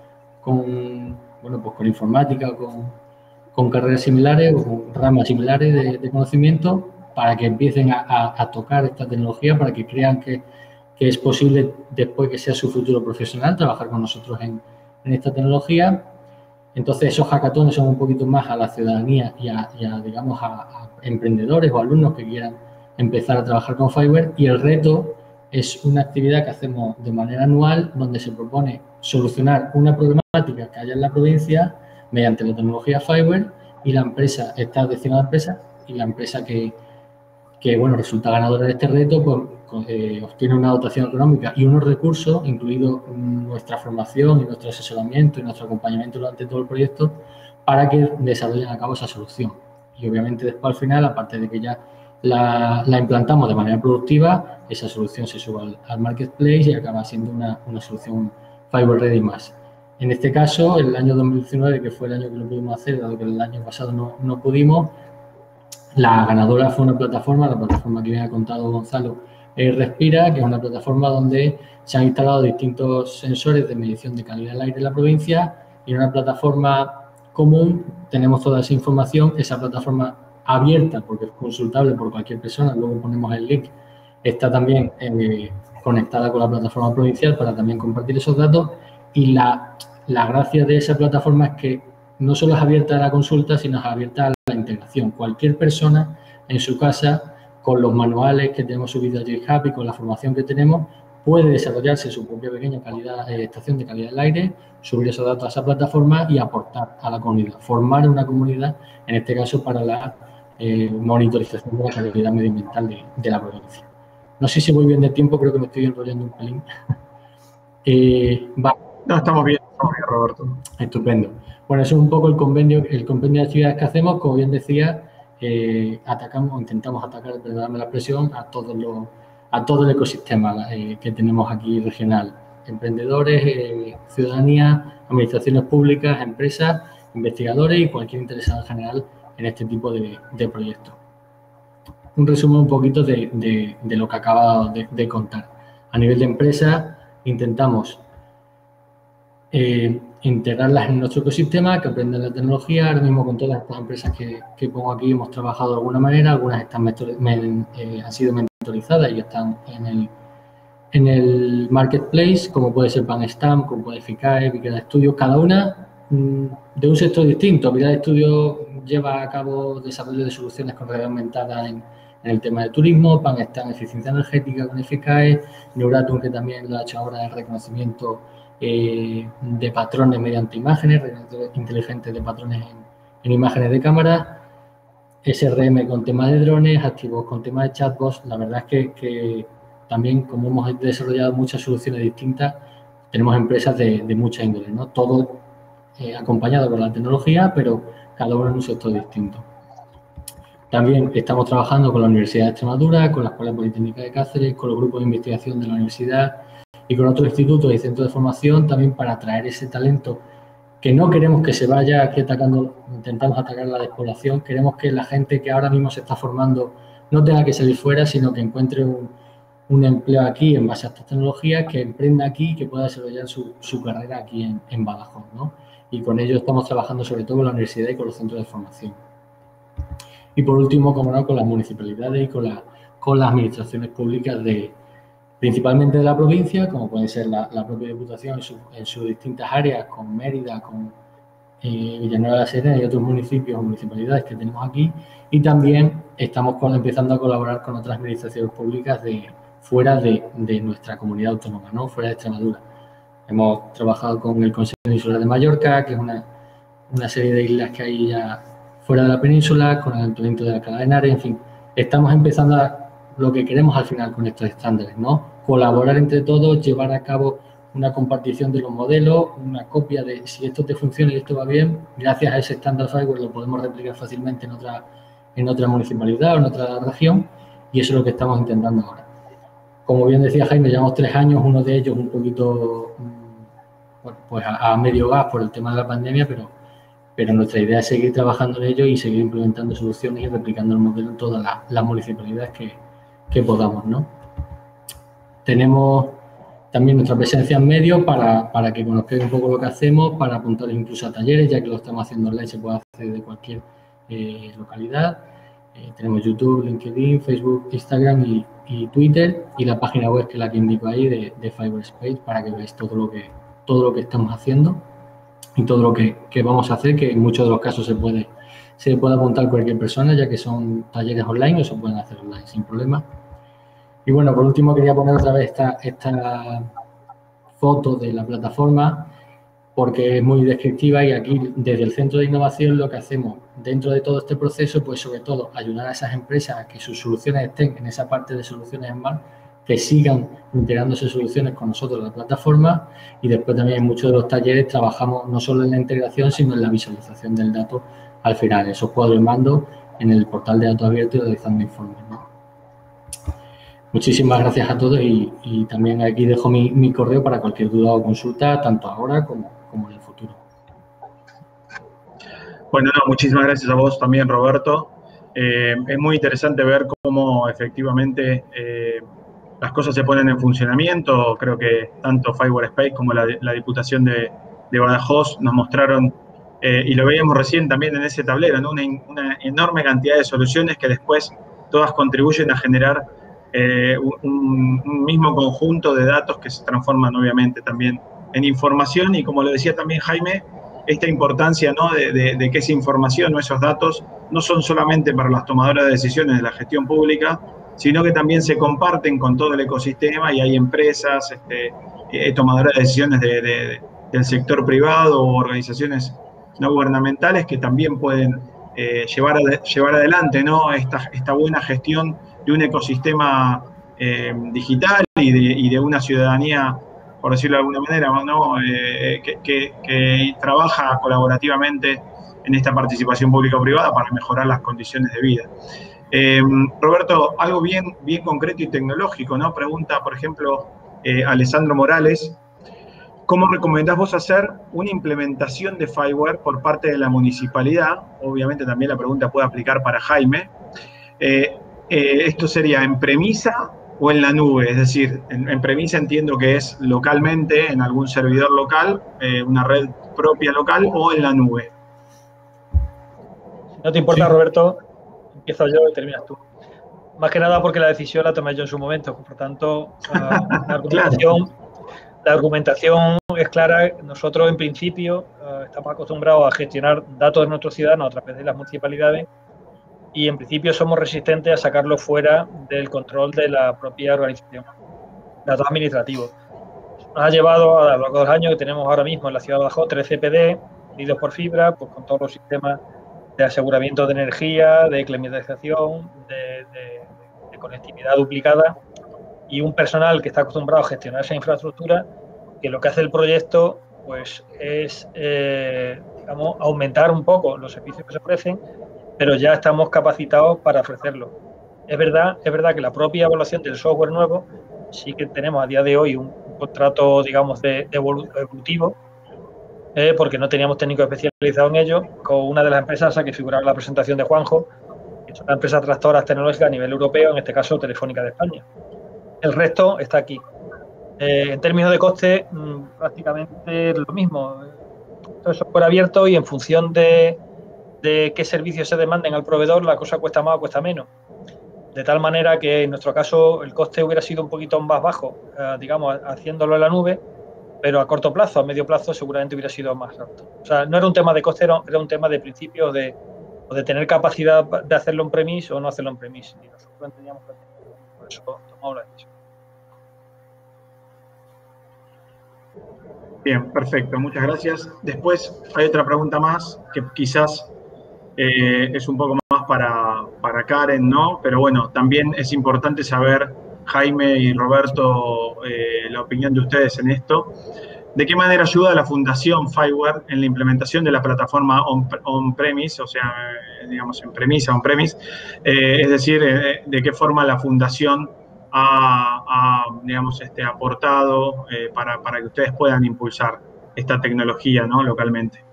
con informática o con carreras similares o con ramas similares de conocimiento, para que empiecen a tocar esta tecnología, para que crean que es posible, después que sea su futuro profesional, trabajar con nosotros en esta tecnología. Entonces, esos hackatones son un poquito más a la ciudadanía y digamos, a emprendedores o alumnos que quieran empezar a trabajar con Fiverr, y el reto es una actividad que hacemos de manera anual, donde se propone solucionar una problemática que haya en la provincia mediante la tecnología Fiverr, y la empresa está destinada a empresa, y la empresa que bueno, resulta ganadora de este reto, pues obtiene una dotación económica y unos recursos, incluido nuestra formación y nuestro asesoramiento y nuestro acompañamiento durante todo el proyecto, para que desarrollen a cabo esa solución. Y obviamente después, al final, aparte de que ya la implantamos de manera productiva, esa solución se sube al marketplace y acaba siendo una solución Fiverr Ready más. En este caso, el año 2019, que fue el año que lo pudimos hacer, dado que el año pasado no pudimos, la ganadora fue una plataforma, la plataforma que bien ha contado Gonzalo, Respira, que es una plataforma donde se han instalado distintos sensores de medición de calidad del aire en la provincia, y en una plataforma común tenemos toda esa información. Esa plataforma abierta, porque es consultable por cualquier persona, luego ponemos el link, está también conectada con la plataforma provincial para también compartir esos datos, y la gracia de esa plataforma es que no solo es abierta a la consulta, sino es abierta a la integración. Cualquier persona en su casa, con los manuales que tenemos subidos a GitHub y con la formación que tenemos, puede desarrollarse su propia pequeña estación de calidad del aire, subir esos datos a esa plataforma y aportar a la comunidad, formar una comunidad, en este caso para la monitorización de la calidad medioambiental de la provincia. No sé si voy bien de tiempo, creo que me estoy enrollando un pelín. No, estamos bien, Roberto. Estupendo. Bueno, eso es un poco el convenio de actividades que hacemos. Como bien decía, intentamos atacar, perdóname la expresión, a todo el ecosistema que tenemos aquí regional. Emprendedores, ciudadanía, administraciones públicas, empresas, investigadores y cualquier interesado en general en este tipo de proyectos. Un resumen un poquito de lo que acabo de contar. A nivel de empresa, intentamos integrarlas en nuestro ecosistema, que aprendan la tecnología. Ahora mismo, con todas estas empresas que pongo aquí, hemos trabajado de alguna manera. Algunas han sido mentorizadas y están en el marketplace, como puede ser PanStamp, como puede FICAE, Vicada Studio, cada una de un sector distinto. Vicada Studio lleva a cabo desarrollo de soluciones con realidad aumentada en el tema de turismo, PanStamp eficiencia energética con FICAE, Neuratum, que también lo ha hecho ahora el reconocimiento de patrones mediante imágenes, inteligentes de patrones en imágenes de cámara, SRM con tema de drones, Activos con tema de chatbots. La verdad es que también, como hemos desarrollado muchas soluciones distintas, tenemos empresas de mucha índole, ¿no? Todo acompañado por la tecnología, pero cada uno en un sector distinto. También estamos trabajando con la Universidad de Extremadura, con la Escuela Politécnica de Cáceres, con los grupos de investigación de la universidad y con otros institutos y centros de formación, también para atraer ese talento que no queremos que se vaya aquí intentamos atacar la despoblación. Queremos que la gente que ahora mismo se está formando no tenga que salir fuera, sino que encuentre un empleo aquí en base a estas tecnologías, que emprenda aquí, que pueda desarrollar su carrera aquí en Badajoz, ¿no? Y con ello estamos trabajando sobre todo con la universidad y con los centros de formación. Y por último, como no, con las municipalidades y con las administraciones públicas principalmente de la provincia, como puede ser la propia Diputación en sus distintas áreas, con Mérida, con Villanueva de la Serena y otros municipios o municipalidades que tenemos aquí. Y también estamos empezando a colaborar con otras administraciones públicas fuera de nuestra comunidad autónoma, ¿no? Fuera de Extremadura. Hemos trabajado con el Consejo Insular de Mallorca, que es una serie de islas que hay ya fuera de la península, con el Ayuntamiento de Alcalá de Henares. En fin, estamos empezando lo que queremos al final con estos estándares, ¿no? Colaborar entre todos, llevar a cabo una compartición de los modelos, una copia de si esto te funciona y esto va bien, gracias a ese estándar Fiverr lo podemos replicar fácilmente en otra municipalidad o en otra región, y eso es lo que estamos intentando ahora. Como bien decía Jaime, llevamos 3 años, uno de ellos un poquito pues a medio gas por el tema de la pandemia, pero nuestra idea es seguir trabajando en ello y seguir implementando soluciones y replicando el modelo en todas las municipalidades que podamos, ¿no? Tenemos también nuestra presencia en medios para que conozcáis un poco lo que hacemos, para apuntaros incluso a talleres, ya que lo estamos haciendo online, se puede hacer de cualquier localidad. Tenemos YouTube, LinkedIn, Facebook, Instagram y Twitter, y la página web, que es la que indico ahí, de Fiberspace, para que veáis todo lo que estamos haciendo y todo lo que vamos a hacer, que en muchos de los casos se puede apuntar cualquier persona, ya que son talleres online o se pueden hacer online sin problema. Y bueno, por último quería poner otra vez esta foto de la plataforma, porque es muy descriptiva, y aquí desde el Centro de Innovación lo que hacemos dentro de todo este proceso, pues sobre todo ayudar a esas empresas a que sus soluciones estén en esa parte de soluciones Smart, que sigan integrándose soluciones con nosotros en la plataforma, y después también en muchos de los talleres trabajamos no solo en la integración, sino en la visualización del dato al final, esos cuadros de mando en el portal de datos abiertos y realizando informes, ¿no? Muchísimas gracias a todos, y también aquí dejo mi correo para cualquier duda o consulta, tanto ahora como en el futuro. Bueno, muchísimas gracias a vos también, Roberto. Es muy interesante ver cómo efectivamente las cosas se ponen en funcionamiento. Creo que tanto Fiberspace como la Diputación de Badajoz nos mostraron, y lo veíamos recién también en ese tablero, ¿no? Una enorme cantidad de soluciones que después todas contribuyen a generar un mismo conjunto de datos que se transforman obviamente también en información, y como lo decía también Jaime, esta importancia, ¿no? de que esa información o esos datos no son solamente para las tomadoras de decisiones de la gestión pública, sino que también se comparten con todo el ecosistema, y hay empresas, tomadoras de decisiones del sector privado o organizaciones no gubernamentales que también pueden llevar adelante, ¿no? esta buena gestión de un ecosistema digital y de una ciudadanía, por decirlo de alguna manera, ¿no? que trabaja colaborativamente en esta participación pública-privada para mejorar las condiciones de vida. Roberto, algo bien concreto y tecnológico, ¿no? Pregunta, por ejemplo, Alessandro Morales, ¿cómo recomendás vos hacer una implementación de Fireware por parte de la municipalidad? Obviamente también la pregunta puede aplicar para Jaime. ¿Esto sería en premisa o en la nube? Es decir, en premisa entiendo que es localmente, en algún servidor local, una red propia local, o en la nube. Si no te importa, sí, Roberto, empiezo yo y terminas tú. Más que nada porque la decisión la tomé yo en su momento, por tanto, la argumentación es clara. Nosotros, en principio, estamos acostumbrados a gestionar datos de nuestros ciudadanos a través de las municipalidades, y en principio somos resistentes a sacarlo fuera del control de la propia organización, datos administrativos. Nos ha llevado a lo largo de los años que tenemos ahora mismo en la ciudad de Badajoz 3 CPD, unidos por fibra, pues con todos los sistemas de aseguramiento de energía, de climatización, de conectividad duplicada, y un personal que está acostumbrado a gestionar esa infraestructura, que lo que hace el proyecto pues es digamos, aumentar un poco los servicios que se ofrecen, pero ya estamos capacitados para ofrecerlo. Es verdad que la propia evaluación del software nuevo, sí que tenemos a día de hoy un contrato, digamos, de evolutivo, porque no teníamos técnico especializado en ello, con una de las empresas a que figuraba en la presentación de Juanjo, que es una empresa tractora tecnológica a nivel europeo, en este caso Telefónica de España. El resto está aquí. En términos de coste, prácticamente lo mismo. Todo es software abierto, y en función de qué servicios se demanden al proveedor, la cosa cuesta más o cuesta menos. De tal manera que en nuestro caso el coste hubiera sido un poquito más bajo, digamos, haciéndolo en la nube, pero a corto plazo, a medio plazo, seguramente hubiera sido más alto. O sea, no era un tema de coste, era un tema de principio de tener capacidad de hacerlo en premise o no hacerlo en premise. Y nosotros entendíamos que por eso tomamos la decisión. Bien, perfecto, muchas gracias. Después hay otra pregunta más que quizás es un poco más para Karen, ¿no? Pero bueno, también es importante saber, Jaime y Roberto, la opinión de ustedes en esto. ¿De qué manera ayuda la Fundación Fireware en la implementación de la plataforma on-premise, o sea, digamos, en premisa, on-premise? Es decir, ¿de qué forma la Fundación ha digamos, aportado para que ustedes puedan impulsar esta tecnología, ¿no? Localmente.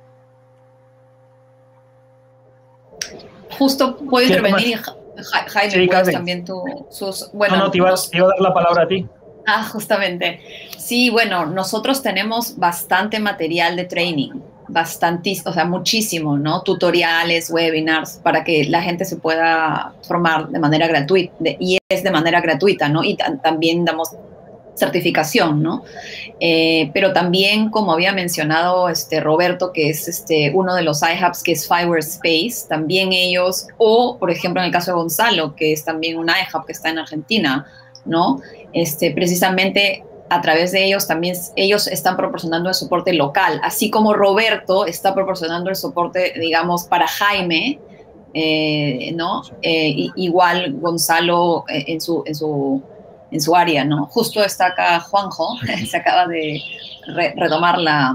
Justo puedo intervenir, Jaime, sí, puedes también bueno, no, te iba a dar la palabra a ti. Justamente. Sí, bueno, nosotros tenemos bastante material de training, o sea, muchísimo, ¿no? Tutoriales, webinars, para que la gente se pueda formar de manera gratuita, y es de manera gratuita, ¿no? Y también damos certificación, ¿no? Pero también, como había mencionado Roberto, que es uno de los iHubs, que es Fireware Space, también ellos, o por ejemplo en el caso de Gonzalo, que es también un iHub que está en Argentina, ¿no? Precisamente a través de ellos también ellos están proporcionando el soporte local, así como Roberto está proporcionando el soporte, digamos, para Jaime, ¿no? Igual Gonzalo en su área, ¿no? Justo está acá Juanjo, se acaba de retomar la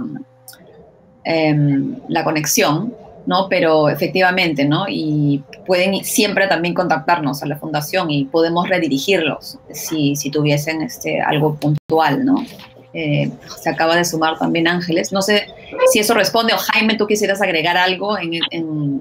conexión, ¿no? Pero efectivamente, ¿no? Y pueden siempre también contactarnos a la fundación y podemos redirigirlos si tuviesen algo puntual, ¿no? Se acaba de sumar también Ángeles. No sé si eso responde, o Jaime, tú quisieras agregar algo en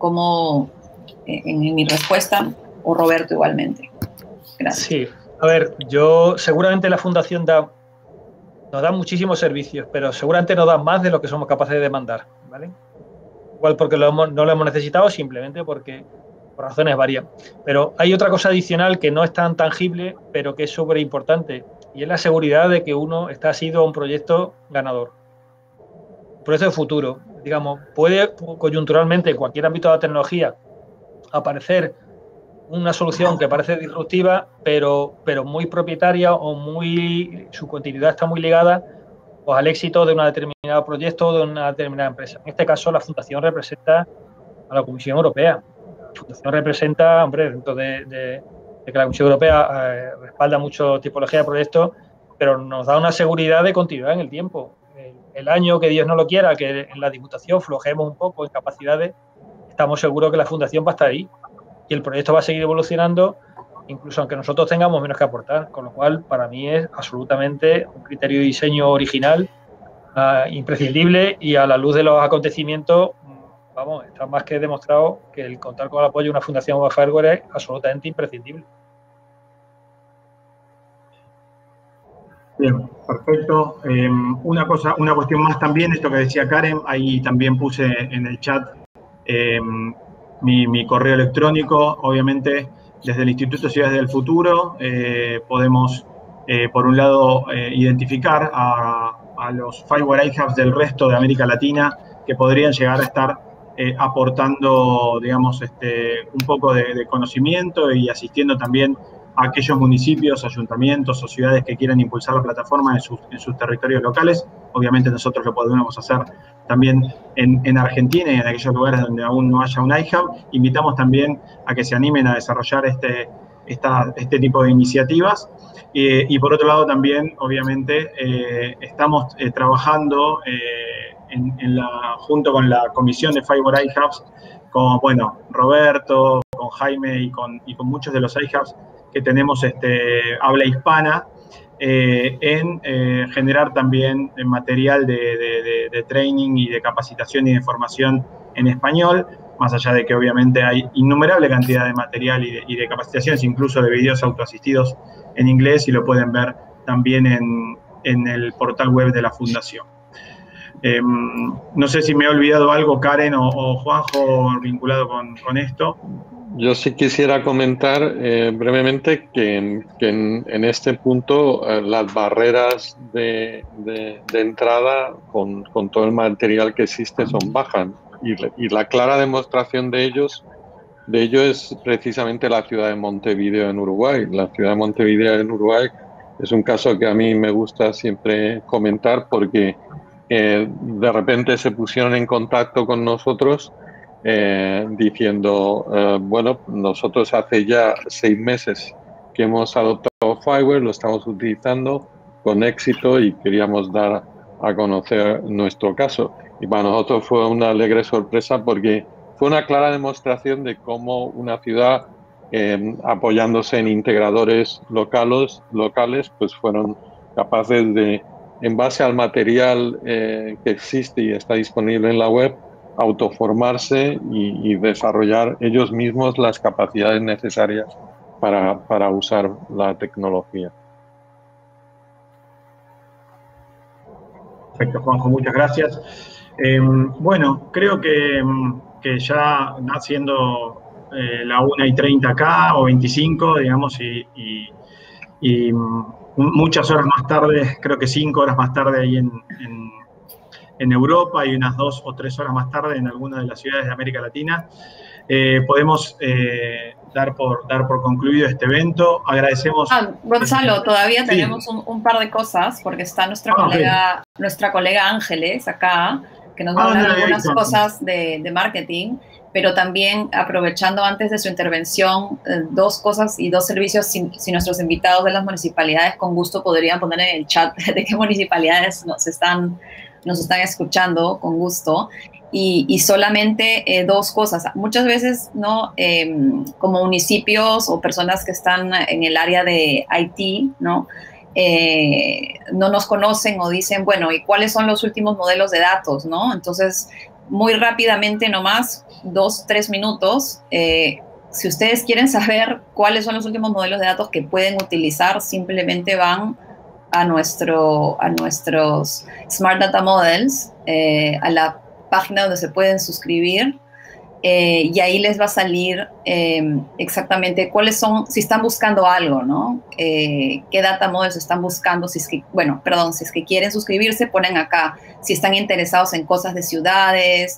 mi respuesta, o Roberto igualmente. Gracias. Sí. A ver, seguramente la fundación nos da muchísimos servicios, pero seguramente nos da más de lo que somos capaces de demandar, ¿vale? Igual porque no lo hemos necesitado, simplemente porque por razones varias. Pero hay otra cosa adicional que no es tan tangible, pero que es súper importante, y es la seguridad de que uno está asiduo a un proyecto ganador, un proyecto de futuro. Digamos, puede coyunturalmente en cualquier ámbito de la tecnología aparecer una solución que parece disruptiva, pero muy propietaria, o su continuidad está muy ligada pues al éxito de un determinado proyecto o de una determinada empresa. En este caso, la Fundación representa a la Comisión Europea. La Fundación representa, hombre, dentro de que la Comisión Europea respalda mucho tipología de proyectos, pero nos da una seguridad de continuidad en el tiempo. El año que Dios no lo quiera, que en la Diputación flojemos un poco en capacidades, estamos seguros que la Fundación va a estar ahí y el proyecto va a seguir evolucionando, incluso aunque nosotros tengamos menos que aportar, con lo cual para mí es absolutamente un criterio de diseño original, imprescindible, y a la luz de los acontecimientos, vamos, está más que demostrado que el contar con el apoyo de una fundación como Fireware es absolutamente imprescindible. Bien, perfecto. Una cuestión más también, esto que decía Karen, ahí también puse en el chat mi correo electrónico. Obviamente, desde el Instituto Ciudades del Futuro podemos, por un lado, identificar a los Fireware iHubs del resto de América Latina que podrían llegar a estar aportando, digamos, un poco de conocimiento y asistiendo también a aquellos municipios, ayuntamientos o ciudades que quieran impulsar la plataforma en sus territorios locales. Obviamente nosotros lo podemos hacer también en Argentina y en aquellos lugares donde aún no haya un iHub. Invitamos también a que se animen a desarrollar este tipo de iniciativas. Y por otro lado también, obviamente, estamos trabajando junto con la comisión de Fireware iHubs, con, bueno, Roberto, con Jaime y con muchos de los iHubs que tenemos habla hispana, en generar también material de training y de capacitación y de formación en español, más allá de que obviamente hay innumerable cantidad de material y de capacitaciones, incluso de videos autoasistidos en inglés, y lo pueden ver también en el portal web de la Fundación. No sé si me he olvidado algo, Karen o Juanjo, vinculado con esto. Yo sí quisiera comentar brevemente que en este punto las barreras de entrada con todo el material que existe son bajas, y la clara demostración de ello es precisamente la ciudad de Montevideo en Uruguay. La ciudad de Montevideo en Uruguay es un caso que a mí me gusta siempre comentar, porque de repente se pusieron en contacto con nosotros diciendo, bueno, nosotros hace ya 6 meses que hemos adoptado Fireware, lo estamos utilizando con éxito y queríamos dar a conocer nuestro caso. Y para nosotros fue una alegre sorpresa, porque fue una clara demostración de cómo una ciudad, apoyándose en integradores locales, pues fueron capaces de en base al material que existe y está disponible en la web, autoformarse y desarrollar ellos mismos las capacidades necesarias para usar la tecnología. Perfecto, Juanjo, muchas gracias. Bueno, creo que ya siendo la 1:30 acá, o 25, digamos, y muchas horas más tarde, creo que 5 horas más tarde ahí en Europa y unas 2 o 3 horas más tarde en algunas de las ciudades de América Latina, podemos dar por concluido este evento. Agradecemos. Gonzalo, todavía sí. Tenemos un par de cosas, porque está nuestra colega Ángeles acá, que nos va a hablar algunas cosas de marketing, pero también aprovechando antes de su intervención, 2 cosas y 2 servicios, si nuestros invitados de las municipalidades con gusto podrían poner en el chat de qué municipalidades nos están escuchando con gusto. Y solamente 2 cosas. Muchas veces, ¿no? Como municipios o personas que están en el área de IT, ¿no? No nos conocen o dicen, bueno, ¿y cuáles son los últimos modelos de datos, ¿no? Entonces, muy rápidamente nomás, 2-3 minutos, si ustedes quieren saber cuáles son los últimos modelos de datos que pueden utilizar, simplemente van a nuestros Smart Data Models, a la página donde se pueden suscribir, y ahí les va a salir exactamente cuáles son, si están buscando algo, ¿no? Qué data models están buscando, si es que quieren suscribirse, ponen acá, si están interesados en cosas de ciudades,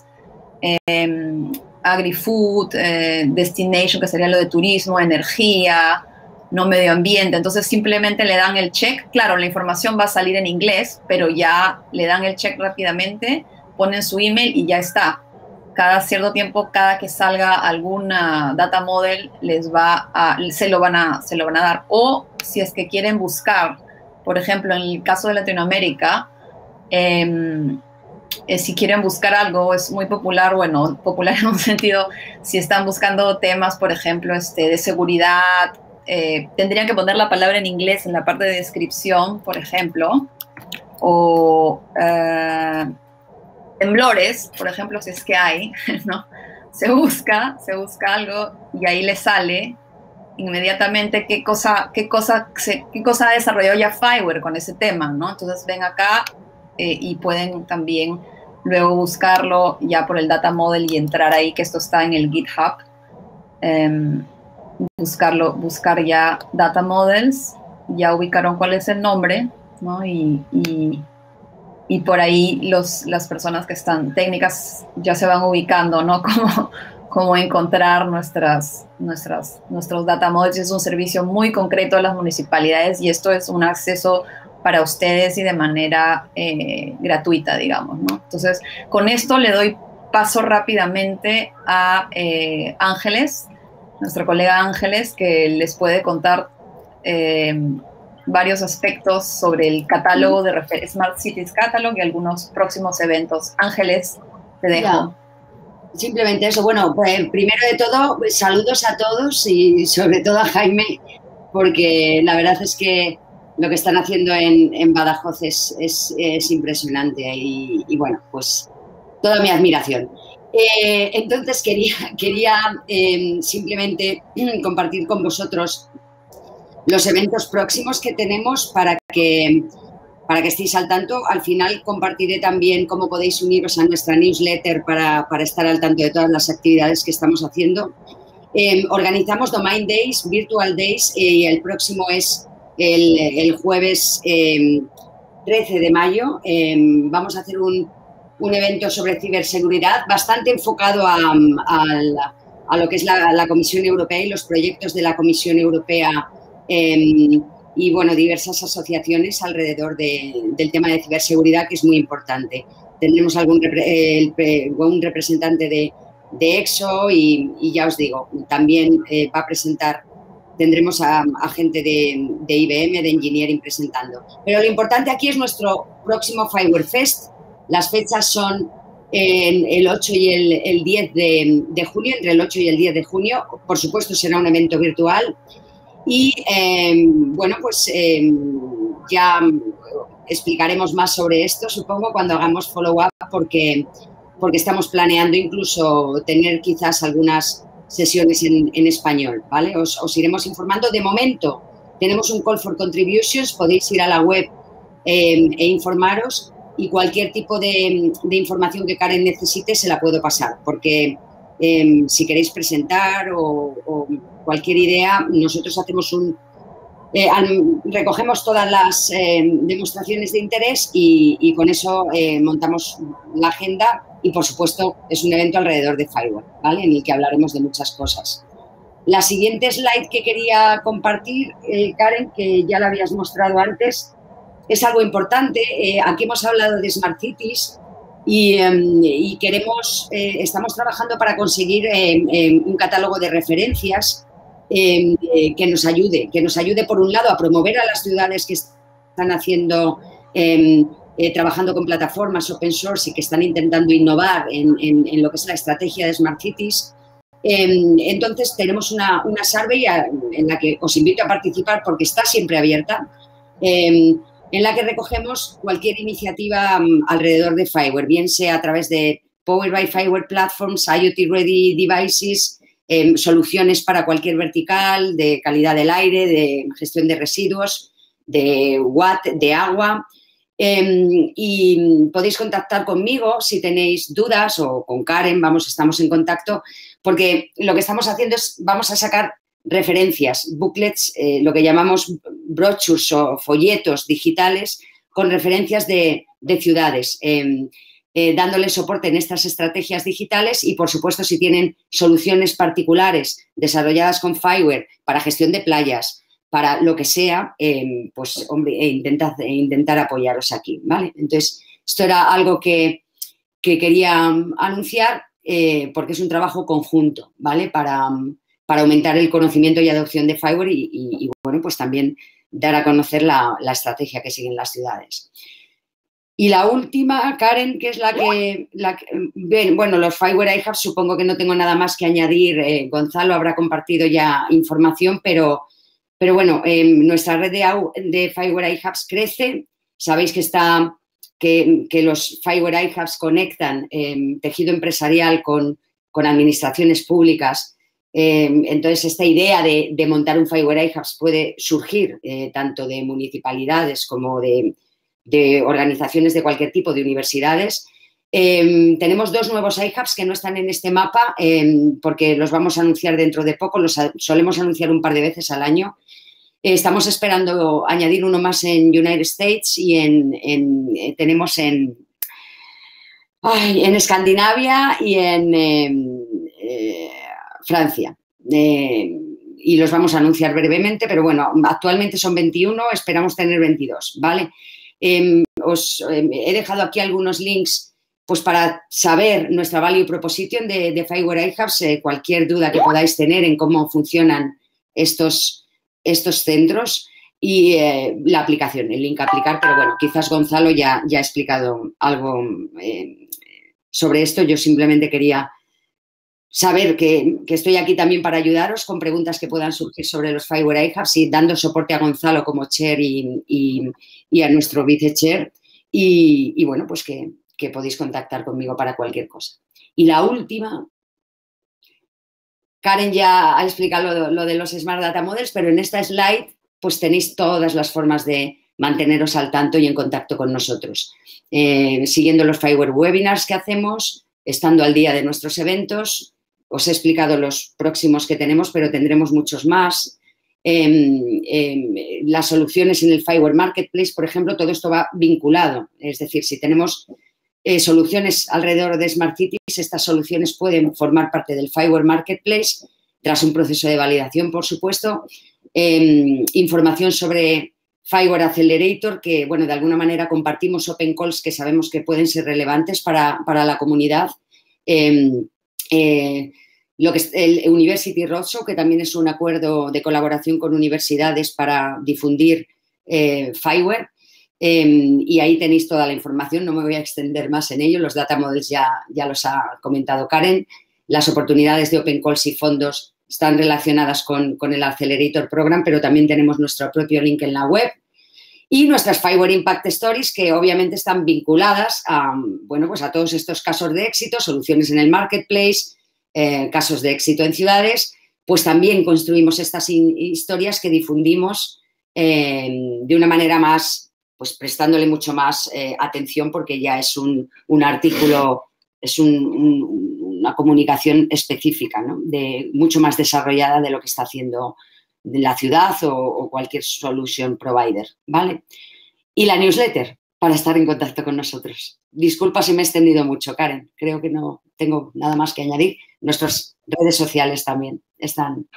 agri-food, destination, que sería lo de turismo, energía, no medio ambiente. Entonces simplemente le dan el check. Claro, la información va a salir en inglés, pero ya le dan el check rápidamente, ponen su email y ya está. Cada cierto tiempo, cada que salga alguna data model, se lo van a dar. O si es que quieren buscar, por ejemplo, en el caso de Latinoamérica, si quieren buscar algo, es muy popular, bueno, popular en un sentido, si están buscando temas, por ejemplo, de seguridad, tendrían que poner la palabra en inglés en la parte de descripción, por ejemplo, o temblores, por ejemplo, si es que hay, ¿no? Se busca algo y ahí le sale inmediatamente qué cosa ha desarrollado ya Fireware con ese tema, ¿no? Entonces ven acá y pueden también luego buscarlo ya por el data model y entrar ahí, que esto está en el GitHub. Buscar ya data models, ya ubicaron cuál es el nombre, ¿no? Y por ahí las personas que están técnicas ya se van ubicando, ¿no? Cómo encontrar nuestros data models. Es un servicio muy concreto a las municipalidades y esto es un acceso para ustedes y de manera gratuita, digamos, ¿no? Entonces, con esto le doy paso rápidamente a Ángeles, nuestra colega Ángeles, que les puede contar varios aspectos sobre el catálogo de Smart Cities Catalog y algunos próximos eventos. Ángeles, te dejo. Ya. Simplemente eso. Bueno, pues, primero de todo, saludos a todos y sobre todo a Jaime, porque la verdad es que lo que están haciendo en Badajoz es impresionante y bueno, pues toda mi admiración. Entonces quería simplemente compartir con vosotros los eventos próximos que tenemos para que estéis al tanto. Al final compartiré también cómo podéis uniros a nuestra newsletter para estar al tanto de todas las actividades que estamos haciendo. Organizamos Domain Days, Virtual Days, y el próximo es el jueves 13 de mayo. Vamos a hacer un evento sobre ciberseguridad bastante enfocado a lo que es la Comisión Europea y los proyectos de la Comisión Europea, y bueno, diversas asociaciones alrededor del tema de ciberseguridad, que es muy importante. Tendremos un representante de EXO y ya os digo, también va a presentar, tendremos a gente de IBM, de Engineering, presentando. Pero lo importante aquí es nuestro próximo Fireware Fest. Las fechas son el 8 y el 10 de junio, entre el 8 y el 10 de junio. Por supuesto, será un evento virtual. Y, bueno, pues ya explicaremos más sobre esto, supongo, cuando hagamos follow-up, porque estamos planeando incluso tener quizás algunas sesiones en español, ¿vale? Os iremos informando. De momento tenemos un call for contributions, podéis ir a la web e informaros, y cualquier tipo de información que Karen necesite se la puedo pasar, porque si queréis presentar o cualquier idea, nosotros hacemos recogemos todas las demostraciones de interés y con eso montamos la agenda, y por supuesto es un evento alrededor de Fireware, ¿vale? En el que hablaremos de muchas cosas. La siguiente slide que quería compartir, Karen, que ya la habías mostrado antes, es algo importante. Aquí hemos hablado de Smart Cities y estamos trabajando para conseguir un catálogo de referencias que nos ayude por un lado a promover a las ciudades que están haciendo, trabajando con plataformas open source y que están intentando innovar en lo que es la estrategia de Smart Cities. Entonces tenemos una survey en la que os invito a participar porque está siempre abierta, en la que recogemos cualquier iniciativa alrededor de Fireware, bien sea a través de Powered by Fireware Platforms, IoT Ready Devices, soluciones para cualquier vertical, de calidad del aire, de gestión de residuos, de watt, de agua. Y podéis contactar conmigo si tenéis dudas, o con Karen, estamos en contacto, porque lo que estamos haciendo es, vamos a sacar referencias, booklets, lo que llamamos brochures o folletos digitales con referencias de ciudades, dándoles soporte en estas estrategias digitales y, por supuesto, si tienen soluciones particulares desarrolladas con Fireware para gestión de playas, para lo que sea, pues, hombre, intentar apoyaros aquí, ¿vale? Entonces, esto era algo que quería anunciar porque es un trabajo conjunto, ¿vale? Para aumentar el conocimiento y adopción de Fireware y bueno, pues también dar a conocer la estrategia que siguen las ciudades. Y la última, Karen, que es bueno, los Fireware iHubs, supongo que no tengo nada más que añadir. Gonzalo habrá compartido ya información, pero bueno, nuestra red de Fireware iHubs crece. Sabéis que los Fireware iHubs conectan tejido empresarial con administraciones públicas. Entonces, esta idea de montar un Fireware iHubs puede surgir tanto de municipalidades como de organizaciones de cualquier tipo, de universidades. Tenemos 2 nuevos iHubs que no están en este mapa porque los vamos a anunciar dentro de poco, los solemos anunciar un par de veces al año. Estamos esperando añadir uno más en United States y tenemos en Escandinavia y en Francia. Y los vamos a anunciar brevemente, pero bueno, actualmente son 21, esperamos tener 22, ¿vale? Os he dejado aquí algunos links pues para saber nuestra value proposition de Fireware iHubs, cualquier duda que podáis tener en cómo funcionan estos centros y la aplicación, el link a aplicar, pero bueno, quizás Gonzalo ya ha explicado algo sobre esto. Yo simplemente quería saber que estoy aquí también para ayudaros con preguntas que puedan surgir sobre los Fireware iHubs y dando soporte a Gonzalo como chair y a nuestro vice-chair y bueno, pues que podéis contactar conmigo para cualquier cosa. Y la última, Karen ya ha explicado lo de los Smart Data Models, pero en esta slide pues tenéis todas las formas de manteneros al tanto y en contacto con nosotros. Siguiendo los Fireware webinars que hacemos, estando al día de nuestros eventos. Os he explicado los próximos que tenemos, pero tendremos muchos más. Las soluciones en el Fireware Marketplace, por ejemplo, todo esto va vinculado. Es decir, si tenemos soluciones alrededor de Smart Cities, estas soluciones pueden formar parte del Fireware Marketplace tras un proceso de validación, por supuesto. Información sobre Fireware Accelerator, que, bueno, de alguna manera compartimos open calls que sabemos que pueden ser relevantes para la comunidad. Lo que es el University Roadshow, que también es un acuerdo de colaboración con universidades para difundir Fireware. Y ahí tenéis toda la información, no me voy a extender más en ello, los data models ya los ha comentado Karen. Las oportunidades de open calls y fondos están relacionadas con el Accelerator Program, pero también tenemos nuestro propio link en la web. Y nuestras Fireware Impact Stories, que obviamente están vinculadas a, bueno, pues a todos estos casos de éxito, soluciones en el marketplace, casos de éxito en ciudades, pues también construimos estas historias que difundimos de una manera más, pues prestándole mucho más atención, porque ya es un artículo, es una comunicación específica, ¿no? Mucho más desarrollada de lo que está haciendo la ciudad o cualquier solution provider, ¿vale? Y la newsletter, para estar en contacto con nosotros. Disculpa si me he extendido mucho, Karen. Creo que no tengo nada más que añadir. Nuestras redes sociales también están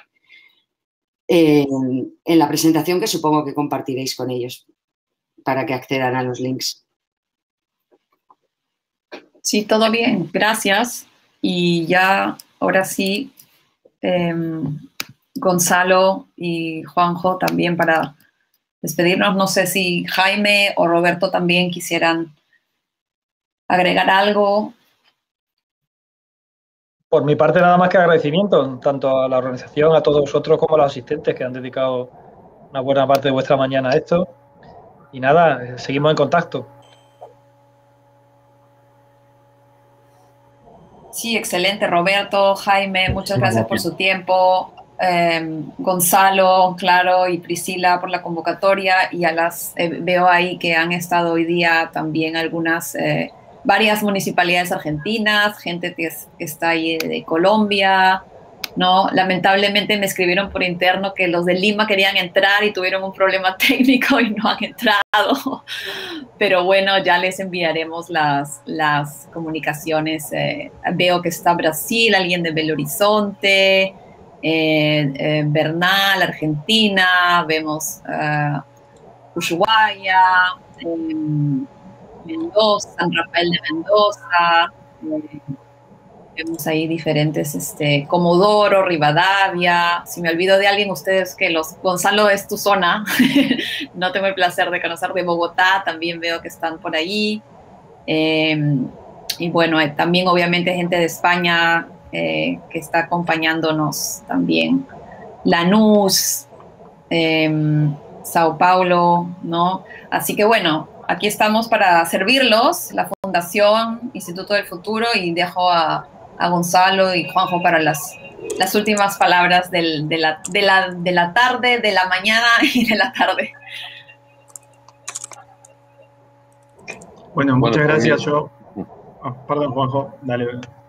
en la presentación, que supongo que compartiréis con ellos para que accedan a los links. Sí, todo bien. Gracias. Y ya, ahora sí, Gonzalo y Juanjo también para despedirnos. No sé si Jaime o Roberto también quisieran agregar algo. Por mi parte, nada más que agradecimiento, tanto a la organización, a todos vosotros, como a los asistentes que han dedicado una buena parte de vuestra mañana a esto. Y nada, seguimos en contacto. Sí, excelente, Roberto, Jaime, muchas gracias por su tiempo. Gonzalo, claro, y Priscila por la convocatoria, y a las veo ahí que han estado hoy día también varias municipalidades argentinas, gente que está ahí de Colombia, ¿no? Lamentablemente me escribieron por interno que los de Lima querían entrar y tuvieron un problema técnico y no han entrado, pero bueno, ya les enviaremos las comunicaciones. Veo que está Brasil, alguien de Belo Horizonte, Bernal, Argentina, vemos Ushuaia, Mendoza, San Rafael de Mendoza, vemos ahí diferentes, Comodoro, Rivadavia. Si me olvido de alguien, ustedes Gonzalo, es tu zona, no tengo el placer de conocer. De Bogotá también veo que están por ahí, y bueno, también obviamente gente de España que está acompañándonos también, Lanús, Sao Paulo, ¿no? Así que bueno, aquí estamos para servirlos, la Fundación Instituto del Futuro, y dejo a Gonzalo y Juanjo para las últimas palabras de la tarde, de la mañana y de la tarde. Bueno, muchas gracias. Perdón, Juanjo, dale.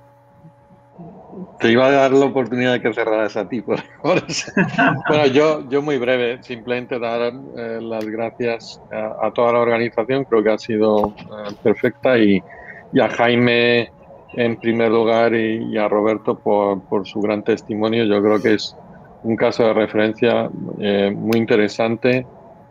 Te iba a dar la oportunidad de que cerraras a ti por eso. Bueno, yo muy breve, simplemente dar las gracias a toda la organización, creo que ha sido perfecta, y a Jaime en primer lugar y a Roberto por su gran testimonio. Yo creo que es un caso de referencia muy interesante,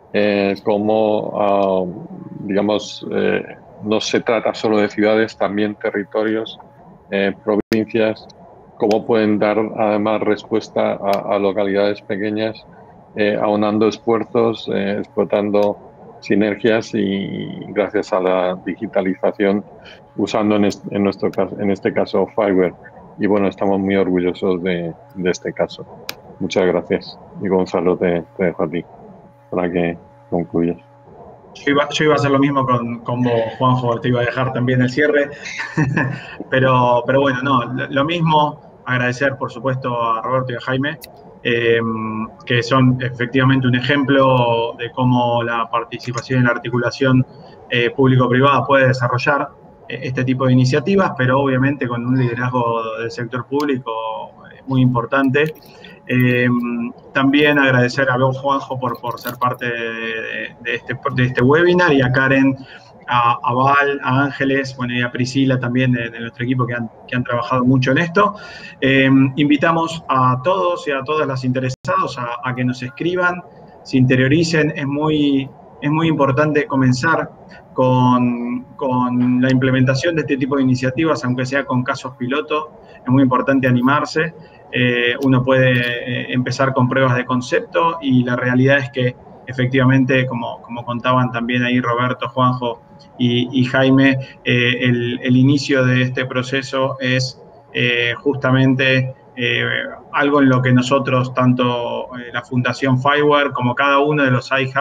como digamos, no se trata solo de ciudades, también territorios, provincias, cómo pueden dar además respuesta a localidades pequeñas, aunando esfuerzos, explotando sinergias, y gracias a la digitalización, usando en este caso Fireware. Y bueno, estamos muy orgullosos de este caso. Muchas gracias. Y Gonzalo, te dejo a ti para que concluyas. Yo iba a hacer lo mismo con vos, Juanjo, te iba a dejar también el cierre, pero bueno, no, lo mismo, agradecer por supuesto a Roberto y a Jaime, que son efectivamente un ejemplo de cómo la participación en la articulación público-privada puede desarrollar este tipo de iniciativas, pero obviamente con un liderazgo del sector público muy importante. También agradecer a vos, Juanjo, por ser parte de este webinar, y a Karen, a Val, a Ángeles, bueno, y a Priscila también de nuestro equipo que han trabajado mucho en esto. Invitamos a todos y a todas las interesados a que nos escriban, se interioricen. Es muy importante comenzar con la implementación de este tipo de iniciativas, aunque sea con casos piloto. Es muy importante animarse. Uno puede empezar con pruebas de concepto, y la realidad es que efectivamente, como contaban también ahí Roberto, Juanjo y Jaime, el inicio de este proceso es justamente algo en lo que nosotros, tanto la Fundación Fireware como cada uno de los iHubs,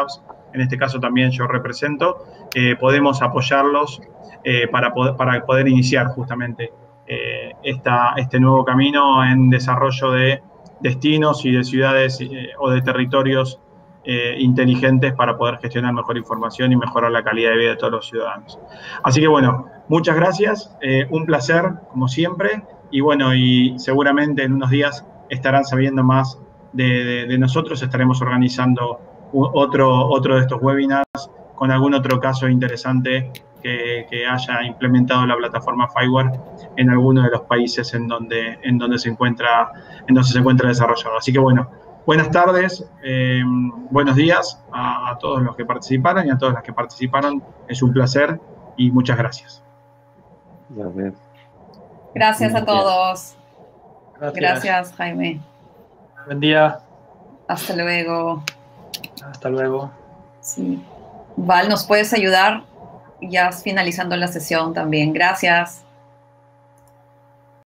en este caso también yo represento, podemos apoyarlos para poder iniciar justamente este nuevo camino en desarrollo de destinos y de ciudades o de territorios inteligentes para poder gestionar mejor información y mejorar la calidad de vida de todos los ciudadanos. Así que bueno, muchas gracias, un placer como siempre, y bueno, y seguramente en unos días estarán sabiendo más de nosotros. Estaremos organizando otro de estos webinars con algún otro caso interesante que haya implementado la plataforma FireWare en alguno de los países en donde se encuentra desarrollado. Así que bueno, buenas tardes, buenos días a todos los que participaron y a todas las que participaron. Es un placer y muchas gracias. Gracias a todos. Gracias, Jaime. Buen día. Hasta luego. Hasta luego. Sí. Val, ¿nos puedes ayudar? Ya finalizando la sesión también. Gracias.